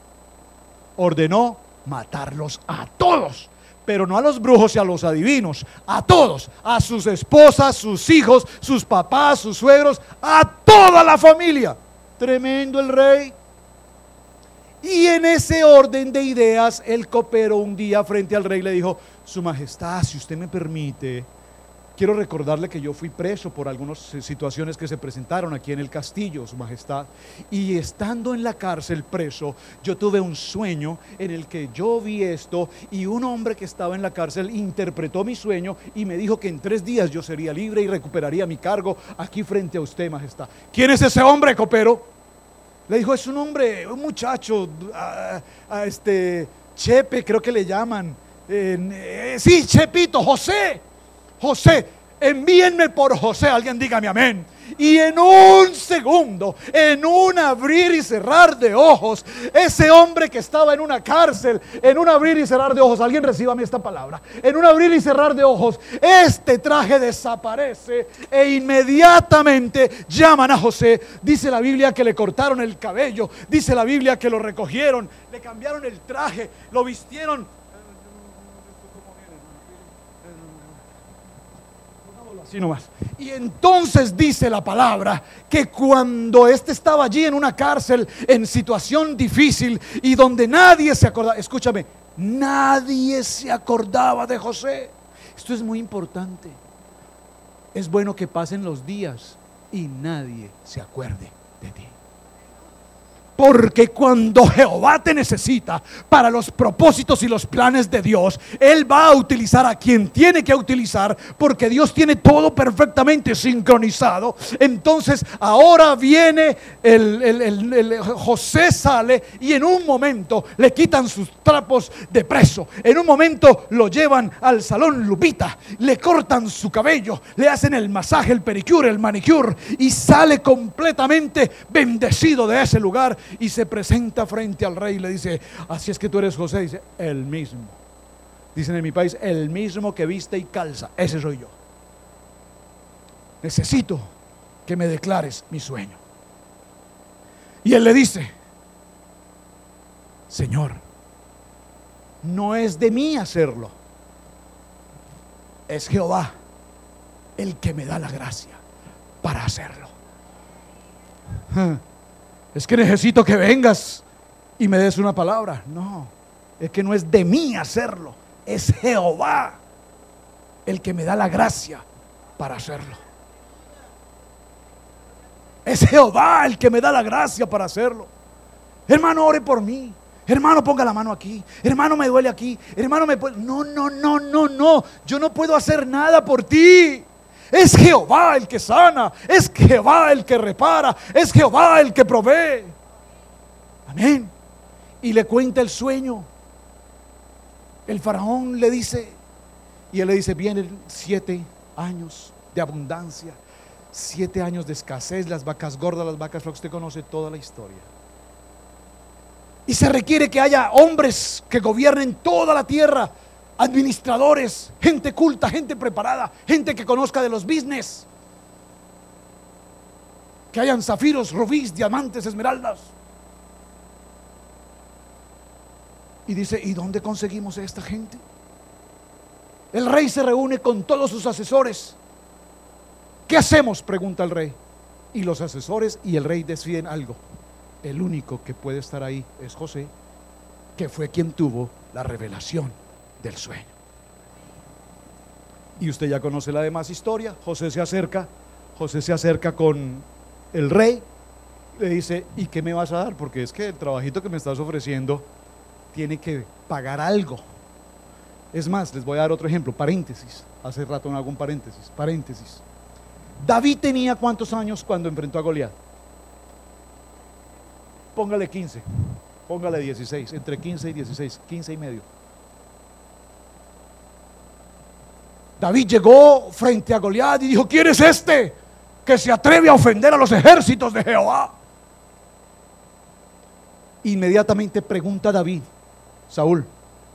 Ordenó matarlos a todos. Pero no a los brujos y a los adivinos, a todos, a sus esposas, sus hijos, sus papás, sus suegros, a toda la familia. Tremendo el rey. Y en ese orden de ideas, el copero un día frente al rey le dijo: Su Majestad, si usted me permite, quiero recordarle que yo fui preso por algunas situaciones que se presentaron aquí en el castillo, Su Majestad. Y estando en la cárcel preso, yo tuve un sueño en el que yo vi esto, y un hombre que estaba en la cárcel interpretó mi sueño y me dijo que en tres días yo sería libre y recuperaría mi cargo aquí frente a usted, Majestad. ¿Quién es ese hombre, copero? Le dijo: es un hombre, un muchacho, a, a este Chepe, creo que le llaman. Eh, eh, sí, Chepito, José. José, envíenme por José. Alguien dígame amén. Y en un segundo, en un abrir y cerrar de ojos, ese hombre que estaba en una cárcel, en un abrir y cerrar de ojos, alguien recíbame esta palabra, en un abrir y cerrar de ojos, este traje desaparece e inmediatamente llaman a José. Dice la Biblia que le cortaron el cabello, dice la Biblia que lo recogieron, le cambiaron el traje, lo vistieron. Así nomás. Y entonces dice la palabra que cuando este estaba allí en una cárcel, en situación difícil, y donde nadie se acordaba, escúchame, nadie se acordaba de José. Esto es muy importante. Es bueno que pasen los días y nadie se acuerde de ti. Porque cuando Jehová te necesita para los propósitos y los planes de Dios, Él va a utilizar a quien tiene que utilizar, porque Dios tiene todo perfectamente sincronizado. Entonces ahora viene el, el, el, el José sale y en un momento le quitan sus trapos de preso. En un momento lo llevan al salón Lupita, le cortan su cabello, le hacen el masaje, el pedicure, el manicure, y sale completamente bendecido de ese lugar. Y se presenta frente al rey y le dice: así es que tú eres José. Dice: el mismo. Dicen en mi país: el mismo que viste y calza, ese soy yo. Necesito que me declares mi sueño. Y él le dice: Señor, no es de mí hacerlo, es Jehová el que me da la gracia para hacerlo. Es que necesito que vengas y me des una palabra. No, es que no es de mí hacerlo, es Jehová el que me da la gracia para hacerlo. Es Jehová el que me da la gracia para hacerlo. Hermano, ore por mí. Hermano, ponga la mano aquí. Hermano, me duele aquí. Hermano, me puede... No, no, no, no, no. Yo no puedo hacer nada por ti. Es Jehová el que sana, es Jehová el que repara, es Jehová el que provee. Amén. Y le cuenta el sueño. El faraón le dice, y él le dice: vienen siete años de abundancia, siete años de escasez, las vacas gordas, las vacas flacas. Usted conoce toda la historia. Y se requiere que haya hombres que gobiernen toda la tierra, administradores, gente culta, gente preparada, gente que conozca de los business, que hayan zafiros, rubíes, diamantes, esmeraldas. Y dice: ¿y dónde conseguimos a esta gente? El rey se reúne con todos sus asesores. ¿Qué hacemos?, pregunta el rey. Y los asesores y el rey deciden algo: el único que puede estar ahí es José, que fue quien tuvo la revelación del sueño. Y usted ya conoce la demás historia. José se acerca, José se acerca con el rey Le dice, ¿y qué me vas a dar? Porque es que el trabajito que me estás ofreciendo tiene que pagar algo. Es más, les voy a dar otro ejemplo, paréntesis. Hace rato no hago un paréntesis, paréntesis. David tenía ¿cuántos años cuando enfrentó a Goliat? Póngale quince, póngale dieciséis, entre quince y dieciséis, quince y medio. David llegó frente a Goliat y dijo, ¿quién es este que se atreve a ofender a los ejércitos de Jehová? Inmediatamente pregunta David, Saúl,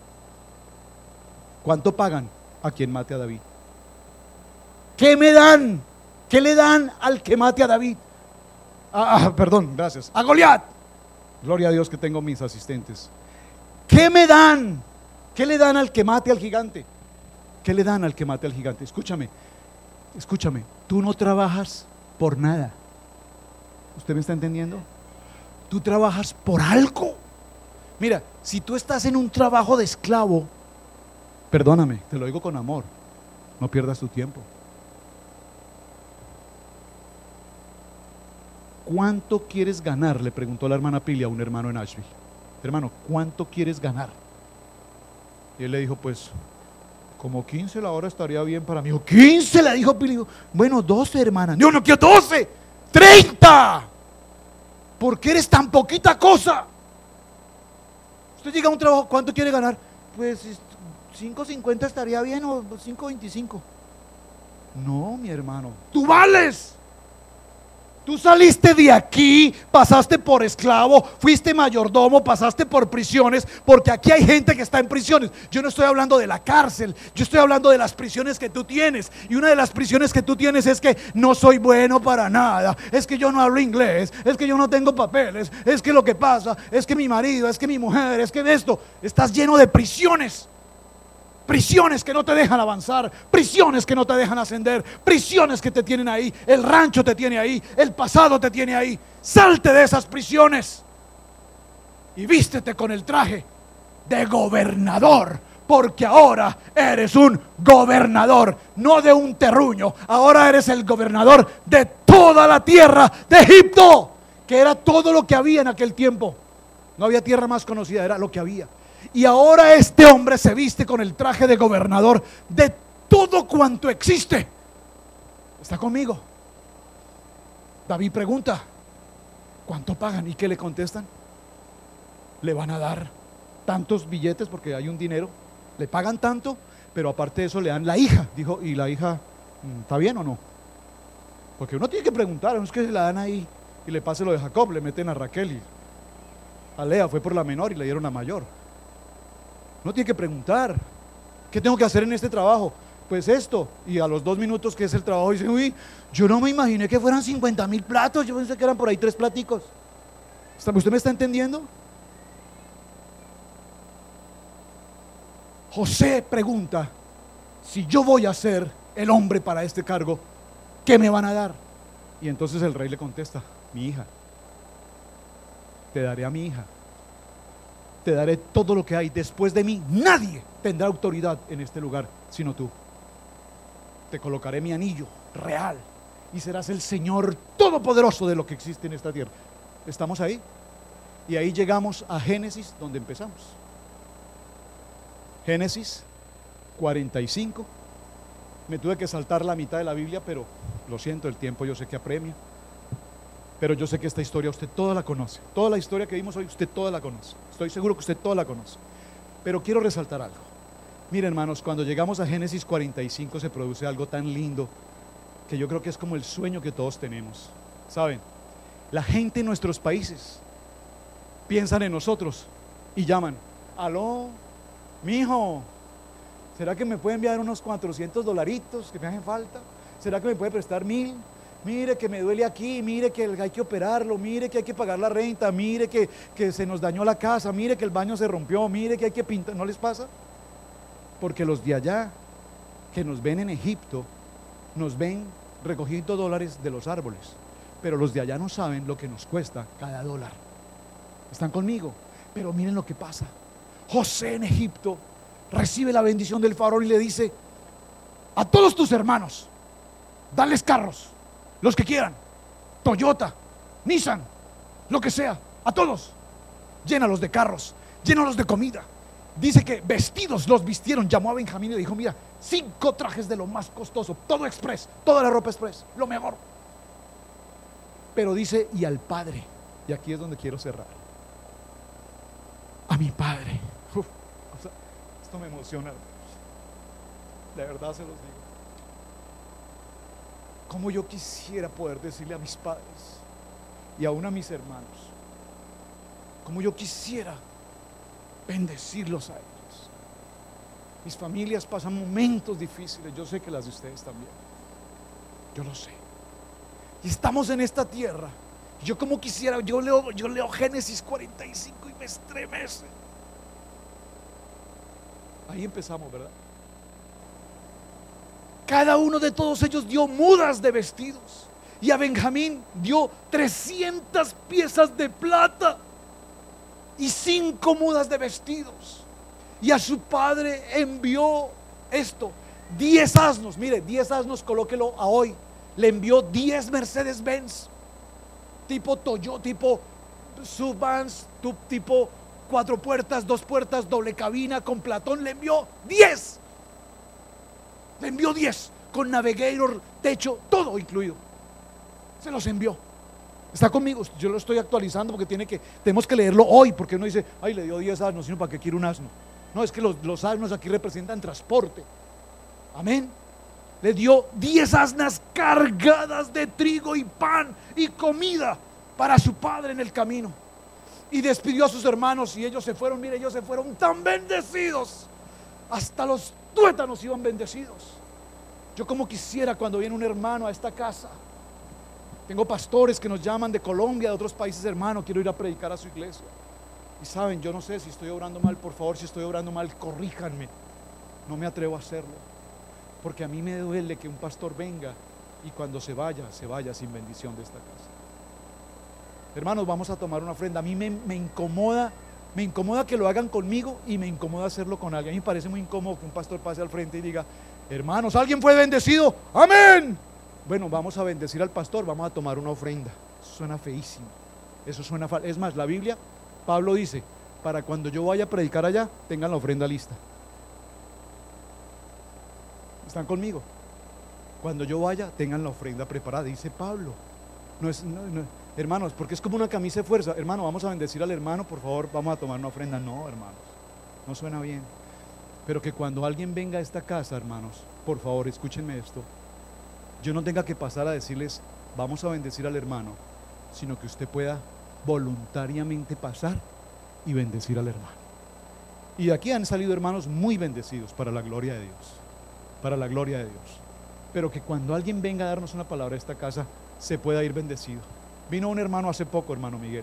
¿cuánto pagan a quien mate a David? ¿Qué me dan? ¿Qué le dan al que mate a David? Ah, ah, perdón, gracias. A Goliat. Gloria a Dios que tengo mis asistentes. ¿Qué me dan? ¿Qué le dan al que mate al gigante? ¿Qué le dan al que mate al gigante? Escúchame, escúchame, tú no trabajas por nada. ¿Usted me está entendiendo? Tú trabajas por algo. Mira, si tú estás en un trabajo de esclavo, perdóname, te lo digo con amor, no pierdas tu tiempo. ¿Cuánto quieres ganar? Le preguntó la hermana Pili a un hermano en Asheville. Hermano, ¿cuánto quieres ganar? Y él le dijo, pues, como quince la hora estaría bien para mí. Dijo, ¿quince? Le dijo Pili. Bueno, doce, hermana. Yo no quiero doce, treinta. ¿Por qué eres tan poquita cosa? Usted llega a un trabajo, ¿cuánto quiere ganar? Pues cinco cincuenta estaría bien o cinco veinticinco. No, mi hermano, tú vales. Tú saliste de aquí, pasaste por esclavo, fuiste mayordomo, pasaste por prisiones, porque aquí hay gente que está en prisiones. Yo no estoy hablando de la cárcel, yo estoy hablando de las prisiones que tú tienes. Y una de las prisiones que tú tienes es que no soy bueno para nada, es que yo no hablo inglés, es que yo no tengo papeles, es que lo que pasa, es que mi marido, es que mi mujer, es que esto. Estás lleno de prisiones. Prisiones que no te dejan avanzar, prisiones que no te dejan ascender, prisiones que te tienen ahí, el rancho te tiene ahí, el pasado te tiene ahí. Salte de esas prisiones y vístete con el traje de gobernador, porque ahora eres un gobernador, no de un terruño, ahora eres el gobernador de toda la tierra de Egipto, que era todo lo que había en aquel tiempo. No había tierra más conocida, era lo que había. Y ahora este hombre se viste con el traje de gobernador de todo cuanto existe. ¿Está conmigo? David pregunta, ¿cuánto pagan? ¿Y qué le contestan? Le van a dar tantos billetes porque hay un dinero. Le pagan tanto, pero aparte de eso le dan la hija. Dijo, ¿y la hija está bien o no? Porque uno tiene que preguntar, no es que se la dan ahí y le pase lo de Jacob, le meten a Raquel y a Lea fue por la menor y le dieron la mayor. No tiene que preguntar, ¿qué tengo que hacer en este trabajo? Pues esto, y a los dos minutos que es el trabajo dice, uy, yo no me imaginé que fueran cincuenta mil platos, yo pensé que eran por ahí tres platicos. ¿Usted me está entendiendo? José pregunta, si yo voy a ser el hombre para este cargo, ¿qué me van a dar? Y entonces el rey le contesta, mi hija, te daré a mi hija. Te daré todo lo que hay. Después de mí nadie tendrá autoridad en este lugar sino tú. Te colocaré mi anillo real y serás el Señor todopoderoso de lo que existe en esta tierra. ¿Estamos ahí? Y ahí llegamos a Génesis, donde empezamos. Génesis cuarenta y cinco. Me tuve que saltar la mitad de la Biblia, pero lo siento, el tiempo yo sé que apremia. Pero yo sé que esta historia usted toda la conoce. Toda la historia que vimos hoy usted toda la conoce. Estoy seguro que usted toda la conoce. Pero quiero resaltar algo. Miren, hermanos, cuando llegamos a Génesis cuarenta y cinco se produce algo tan lindo que yo creo que es como el sueño que todos tenemos. ¿Saben? La gente en nuestros países piensan en nosotros y llaman, aló, mijo, ¿será que me puede enviar unos cuatrocientos dolaritos que me hacen falta? ¿Será que me puede prestar mil? Mire que me duele aquí, mire que hay que operarlo, mire que hay que pagar la renta, mire que, que se nos dañó la casa, mire que el baño se rompió, mire que hay que pintar. ¿No les pasa? Porque los de allá que nos ven en Egipto, nos ven recogiendo dólares de los árboles, pero los de allá no saben lo que nos cuesta cada dólar. ¿Están conmigo? Pero miren lo que pasa. José en Egipto recibe la bendición del faraón y le dice, a todos tus hermanos, dales carros, los que quieran, Toyota, Nissan, lo que sea, a todos. Llénalos de carros, llénalos de comida. Dice que vestidos los vistieron. Llamó a Benjamín y le dijo: mira, cinco trajes de lo más costoso, todo express, toda la ropa express, lo mejor. Pero dice: y al padre, y aquí es donde quiero cerrar, a mi padre. Uf, o sea, esto me emociona, de verdad se los digo. Como yo quisiera poder decirle a mis padres y aún a mis hermanos, como yo quisiera bendecirlos a ellos. Mis familias pasan momentos difíciles, yo sé que las de ustedes también, yo lo sé. Y estamos en esta tierra. Yo como quisiera, yo leo, yo leo Génesis cuarenta y cinco y me estremece. Ahí empezamos, ¿verdad? Cada uno de todos ellos dio mudas de vestidos, y a Benjamín dio trescientas piezas de plata y cinco mudas de vestidos. Y a su padre envió esto: diez asnos. Mire, diez asnos, colóquelo a hoy. Le envió diez Mercedes Benz tipo Toyota, tipo Subvans, tipo cuatro puertas, dos puertas, doble cabina, con Platón. Le envió diez. Le envió diez con Navigator, techo, todo incluido. Se los envió. Está conmigo, yo lo estoy actualizando porque tiene que, tenemos que leerlo hoy, porque uno dice: ay, le dio diez asnos, sino para qué quiere un asno. No, es que los, los asnos aquí representan transporte. Amén. Le dio diez asnas cargadas de trigo y pan y comida para su padre en el camino. Y despidió a sus hermanos y ellos se fueron. Mire, ellos se fueron tan bendecidos, hasta los tuétanos iban bendecidos. Yo como quisiera cuando viene un hermano a esta casa. Tengo pastores que nos llaman de Colombia, de otros países: hermano, quiero ir a predicar a su iglesia. Y saben, yo no sé si estoy obrando mal, por favor, si estoy obrando mal, corríjanme. No me atrevo a hacerlo, porque a mí me duele que un pastor venga y cuando se vaya, se vaya sin bendición de esta casa. Hermanos, vamos a tomar una ofrenda. A mí me, me incomoda, me incomoda que lo hagan conmigo, y me incomoda hacerlo con alguien. A mí me parece muy incómodo que un pastor pase al frente y diga: hermanos, ¿alguien fue bendecido? ¡Amén! Bueno, vamos a bendecir al pastor, vamos a tomar una ofrenda. Eso suena feísimo, eso suena fa- es más, la Biblia, Pablo dice: para cuando yo vaya a predicar allá, tengan la ofrenda lista. ¿Están conmigo? Cuando yo vaya, tengan la ofrenda preparada, dice Pablo. No es, no, no, hermanos, porque es como una camisa de fuerza. Hermano, vamos a bendecir al hermano, por favor, vamos a tomar una ofrenda. No, hermanos, no suena bien. Pero que cuando alguien venga a esta casa, hermanos, por favor, escúchenme esto, yo no tenga que pasar a decirles: vamos a bendecir al hermano, sino que usted pueda voluntariamente pasar y bendecir al hermano. Y de aquí han salido hermanos muy bendecidos, para la gloria de Dios, para la gloria de Dios. Pero que cuando alguien venga a darnos una palabra a esta casa, se pueda ir bendecido. Vino un hermano hace poco, hermano Miguel,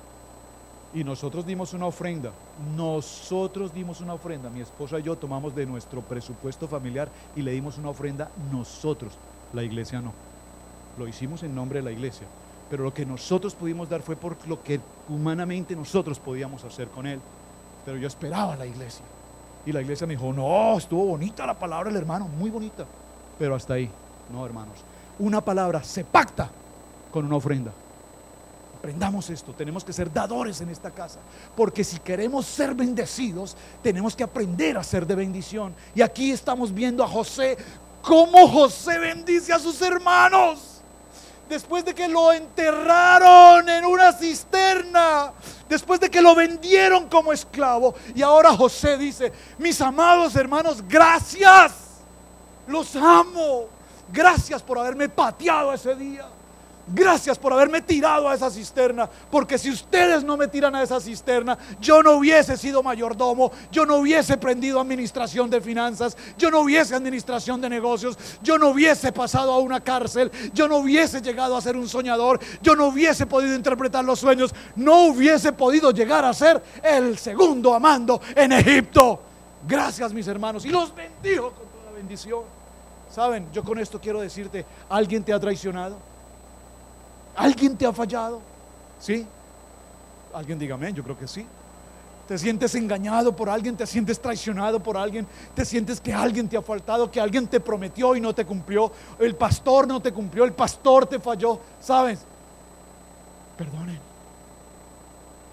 y nosotros dimos una ofrenda. Nosotros dimos una ofrenda. Mi esposa y yo tomamos de nuestro presupuesto familiar y le dimos una ofrenda nosotros. La iglesia no. Lo hicimos en nombre de la iglesia, pero lo que nosotros pudimos dar fue por lo que humanamente nosotros podíamos hacer con él. Pero yo esperaba a la iglesia, y la iglesia me dijo: no, estuvo bonita la palabra del hermano, muy bonita, pero hasta ahí. No, hermanos, una palabra se pacta con una ofrenda. Aprendamos esto, tenemos que ser dadores en esta casa, porque si queremos ser bendecidos, tenemos que aprender a ser de bendición. Y aquí estamos viendo a José, cómo José bendice a sus hermanos. Después de que lo enterraron en una cisterna, después de que lo vendieron como esclavo, y ahora José dice: mis amados hermanos, gracias, los amo, gracias por haberme pateado ese día, gracias por haberme tirado a esa cisterna, porque si ustedes no me tiran a esa cisterna, yo no hubiese sido mayordomo, yo no hubiese aprendido administración de finanzas, yo no hubiese administración de negocios, yo no hubiese pasado a una cárcel, yo no hubiese llegado a ser un soñador, yo no hubiese podido interpretar los sueños, no hubiese podido llegar a ser el segundo amando en Egipto. Gracias, mis hermanos, y los bendijo con toda bendición. Saben, yo con esto quiero decirte: ¿alguien te ha traicionado? ¿Alguien te ha fallado? ¿Sí? Alguien diga amén, yo creo que sí. ¿Te sientes engañado por alguien? ¿Te sientes traicionado por alguien? ¿Te sientes que alguien te ha faltado? ¿Que alguien te prometió y no te cumplió? ¿El pastor no te cumplió? ¿El pastor te falló? ¿Sabes? Perdonen.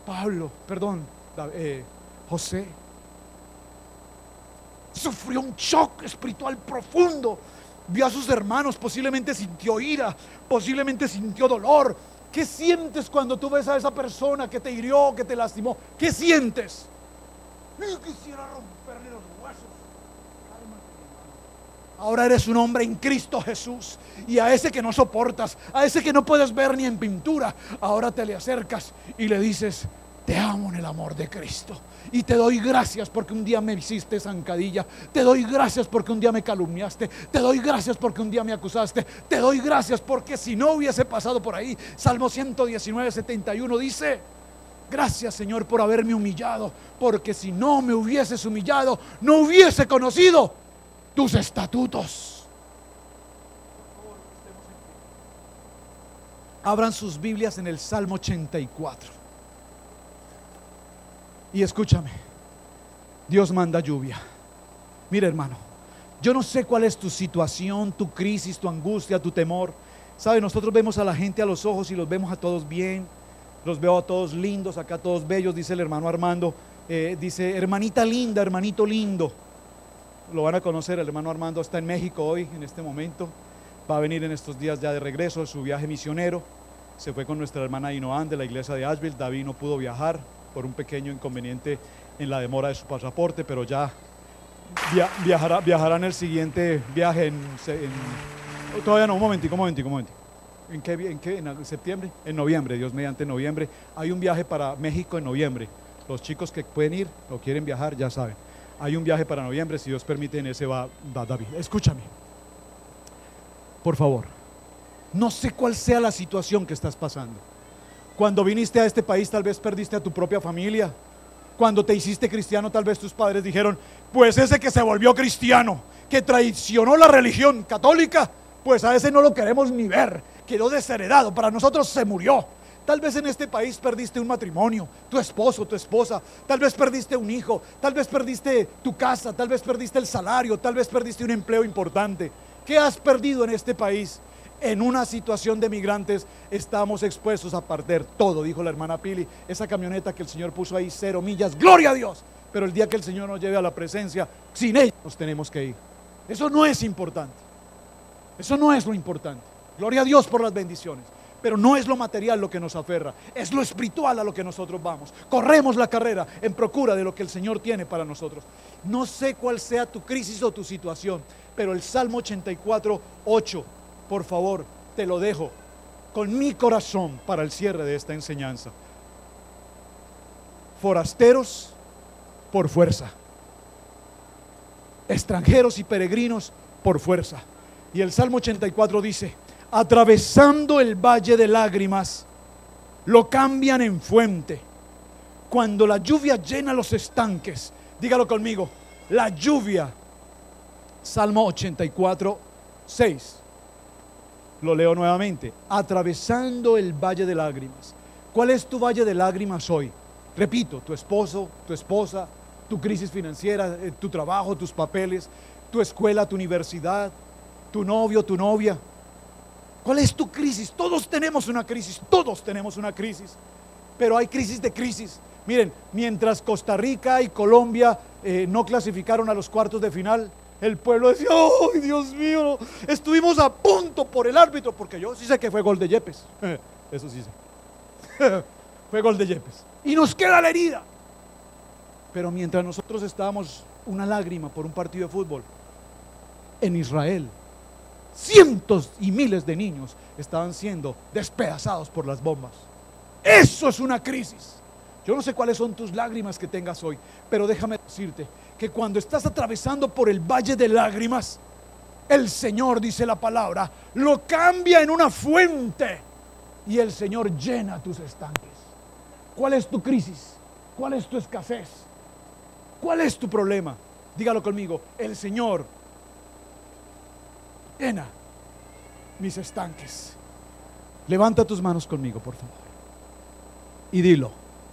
Pablo, perdón, eh, José, sufrió un shock espiritual profundo. Vio a sus hermanos, posiblemente sintió ira, posiblemente sintió dolor. ¿Qué sientes cuando tú ves a esa persona que te hirió, que te lastimó? ¿Qué sientes? Yo quisiera romperle los huesos. Ahora eres un hombre en Cristo Jesús, y a ese que no soportas, a ese que no puedes ver ni en pintura, ahora te le acercas y le dices: te amo en el amor de Cristo, y te doy gracias porque un día me hiciste zancadilla, te doy gracias porque un día me calumniaste, te doy gracias porque un día me acusaste, te doy gracias porque si no hubiese pasado por ahí. Salmo ciento diecinueve, setenta y uno dice: gracias, Señor, por haberme humillado, porque si no me hubieses humillado, no hubiese conocido tus estatutos. Abran sus Biblias en el Salmo ochenta y cuatro. Y escúchame, Dios manda lluvia. Mira, hermano, yo no sé cuál es tu situación, tu crisis, tu angustia, tu temor. ¿Sabe? Nosotros vemos a la gente a los ojos y los vemos a todos bien. Los veo a todos lindos, acá todos bellos, dice el hermano Armando. Eh, dice: hermanita linda, hermanito lindo. Lo van a conocer, el hermano Armando está en México hoy, en este momento. Va a venir en estos días ya de regreso de su viaje misionero. Se fue con nuestra hermana Inoan de la iglesia de Asheville. David no pudo viajar por un pequeño inconveniente en la demora de su pasaporte, pero ya via viajará, viajará en el siguiente viaje en, en, todavía no, un momentico, un momentico, un momentico. ¿En qué, en qué? ¿En septiembre? En noviembre, Dios mediante, en noviembre. Hay un viaje para México en noviembre. Los chicos que pueden ir o quieren viajar ya saben. Hay un viaje para noviembre, si Dios permite, en ese va, va David. Escúchame, por favor. No sé cuál sea la situación que estás pasando. Cuando viniste a este país, tal vez perdiste a tu propia familia. Cuando te hiciste cristiano, tal vez tus padres dijeron: pues ese que se volvió cristiano, que traicionó la religión católica, pues a ese no lo queremos ni ver, quedó desheredado, para nosotros se murió. Tal vez en este país perdiste un matrimonio, tu esposo, tu esposa, tal vez perdiste un hijo, tal vez perdiste tu casa, tal vez perdiste el salario, tal vez perdiste un empleo importante. ¿Qué has perdido en este país? En una situación de migrantes estamos expuestos a perder todo, dijo la hermana Pili. Esa camioneta que el Señor puso ahí, cero millas, gloria a Dios. Pero el día que el Señor nos lleve a la presencia, sin ella nos tenemos que ir. Eso no es importante. Eso no es lo importante. Gloria a Dios por las bendiciones. Pero no es lo material lo que nos aferra, es lo espiritual a lo que nosotros vamos. Corremos la carrera en procura de lo que el Señor tiene para nosotros. No sé cuál sea tu crisis o tu situación, pero el Salmo ochenta y cuatro, ocho, por favor, te lo dejo con mi corazón para el cierre de esta enseñanza. Forasteros por fuerza, extranjeros y peregrinos por fuerza. Y el Salmo ochenta y cuatro dice: atravesando el valle de lágrimas, lo cambian en fuente. Cuando la lluvia llena los estanques, dígalo conmigo, la lluvia. Salmo ochenta y cuatro, seis. Lo leo nuevamente: atravesando el valle de lágrimas. ¿Cuál es tu valle de lágrimas hoy? Repito, tu esposo, tu esposa, tu crisis financiera, tu trabajo, tus papeles, tu escuela, tu universidad, tu novio, tu novia. ¿Cuál es tu crisis? Todos tenemos una crisis, todos tenemos una crisis, pero hay crisis de crisis. Miren, mientras Costa Rica y Colombia eh, no clasificaron a los cuartos de final, el pueblo decía: ¡ay, Dios mío! Estuvimos a punto por el árbitro, porque yo sí sé que fue gol de Yepes. Eso sí sé. Fue gol de Yepes. Y nos queda la herida. Pero mientras nosotros estábamos una lágrima por un partido de fútbol, en Israel, cientos y miles de niños estaban siendo despedazados por las bombas. Eso es una crisis. Yo no sé cuáles son tus lágrimas que tengas hoy, pero déjame decirte que cuando estás atravesando por el valle de lágrimas, el Señor, dice la palabra, lo cambia en una fuente y el Señor llena tus estanques. ¿Cuál es tu crisis? ¿Cuál es tu escasez? ¿Cuál es tu problema? Dígalo conmigo: el Señor llena mis estanques. Levanta tus manos conmigo, por favor, y dilo.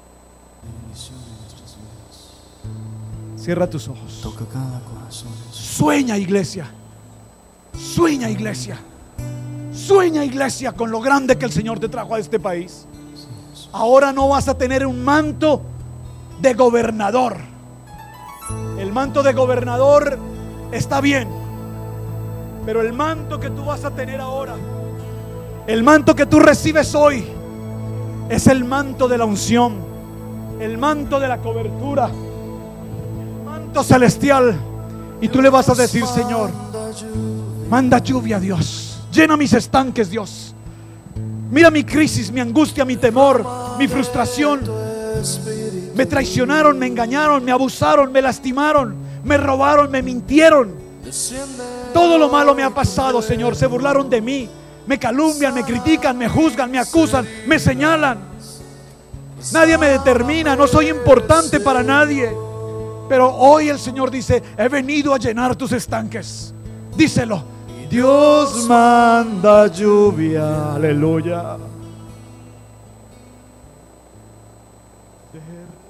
Cierra tus ojos. Toca cada corazón. Sueña, iglesia. Sueña, iglesia. Sueña, iglesia, con lo grande que el Señor te trajo a este país. Ahora no vas a tener un manto de gobernador. El manto de gobernador está bien, pero el manto que tú vas a tener ahora, el manto que tú recibes hoy, es el manto de la unción, el manto de la cobertura, el manto celestial. Y tú le vas a decir: Señor, manda lluvia, Dios, llena mis estanques, Dios. Mira mi crisis, mi angustia, mi temor, mi frustración. Me traicionaron, me engañaron, me abusaron, me lastimaron, me robaron, me mintieron. Todo lo malo me ha pasado, Señor. Se burlaron de mí, me calumnian, me critican, me juzgan, me acusan, me señalan. Nadie me determina, no soy importante para nadie. Pero hoy el Señor dice: he venido a llenar tus estanques. Díselo: Dios manda lluvia. Aleluya.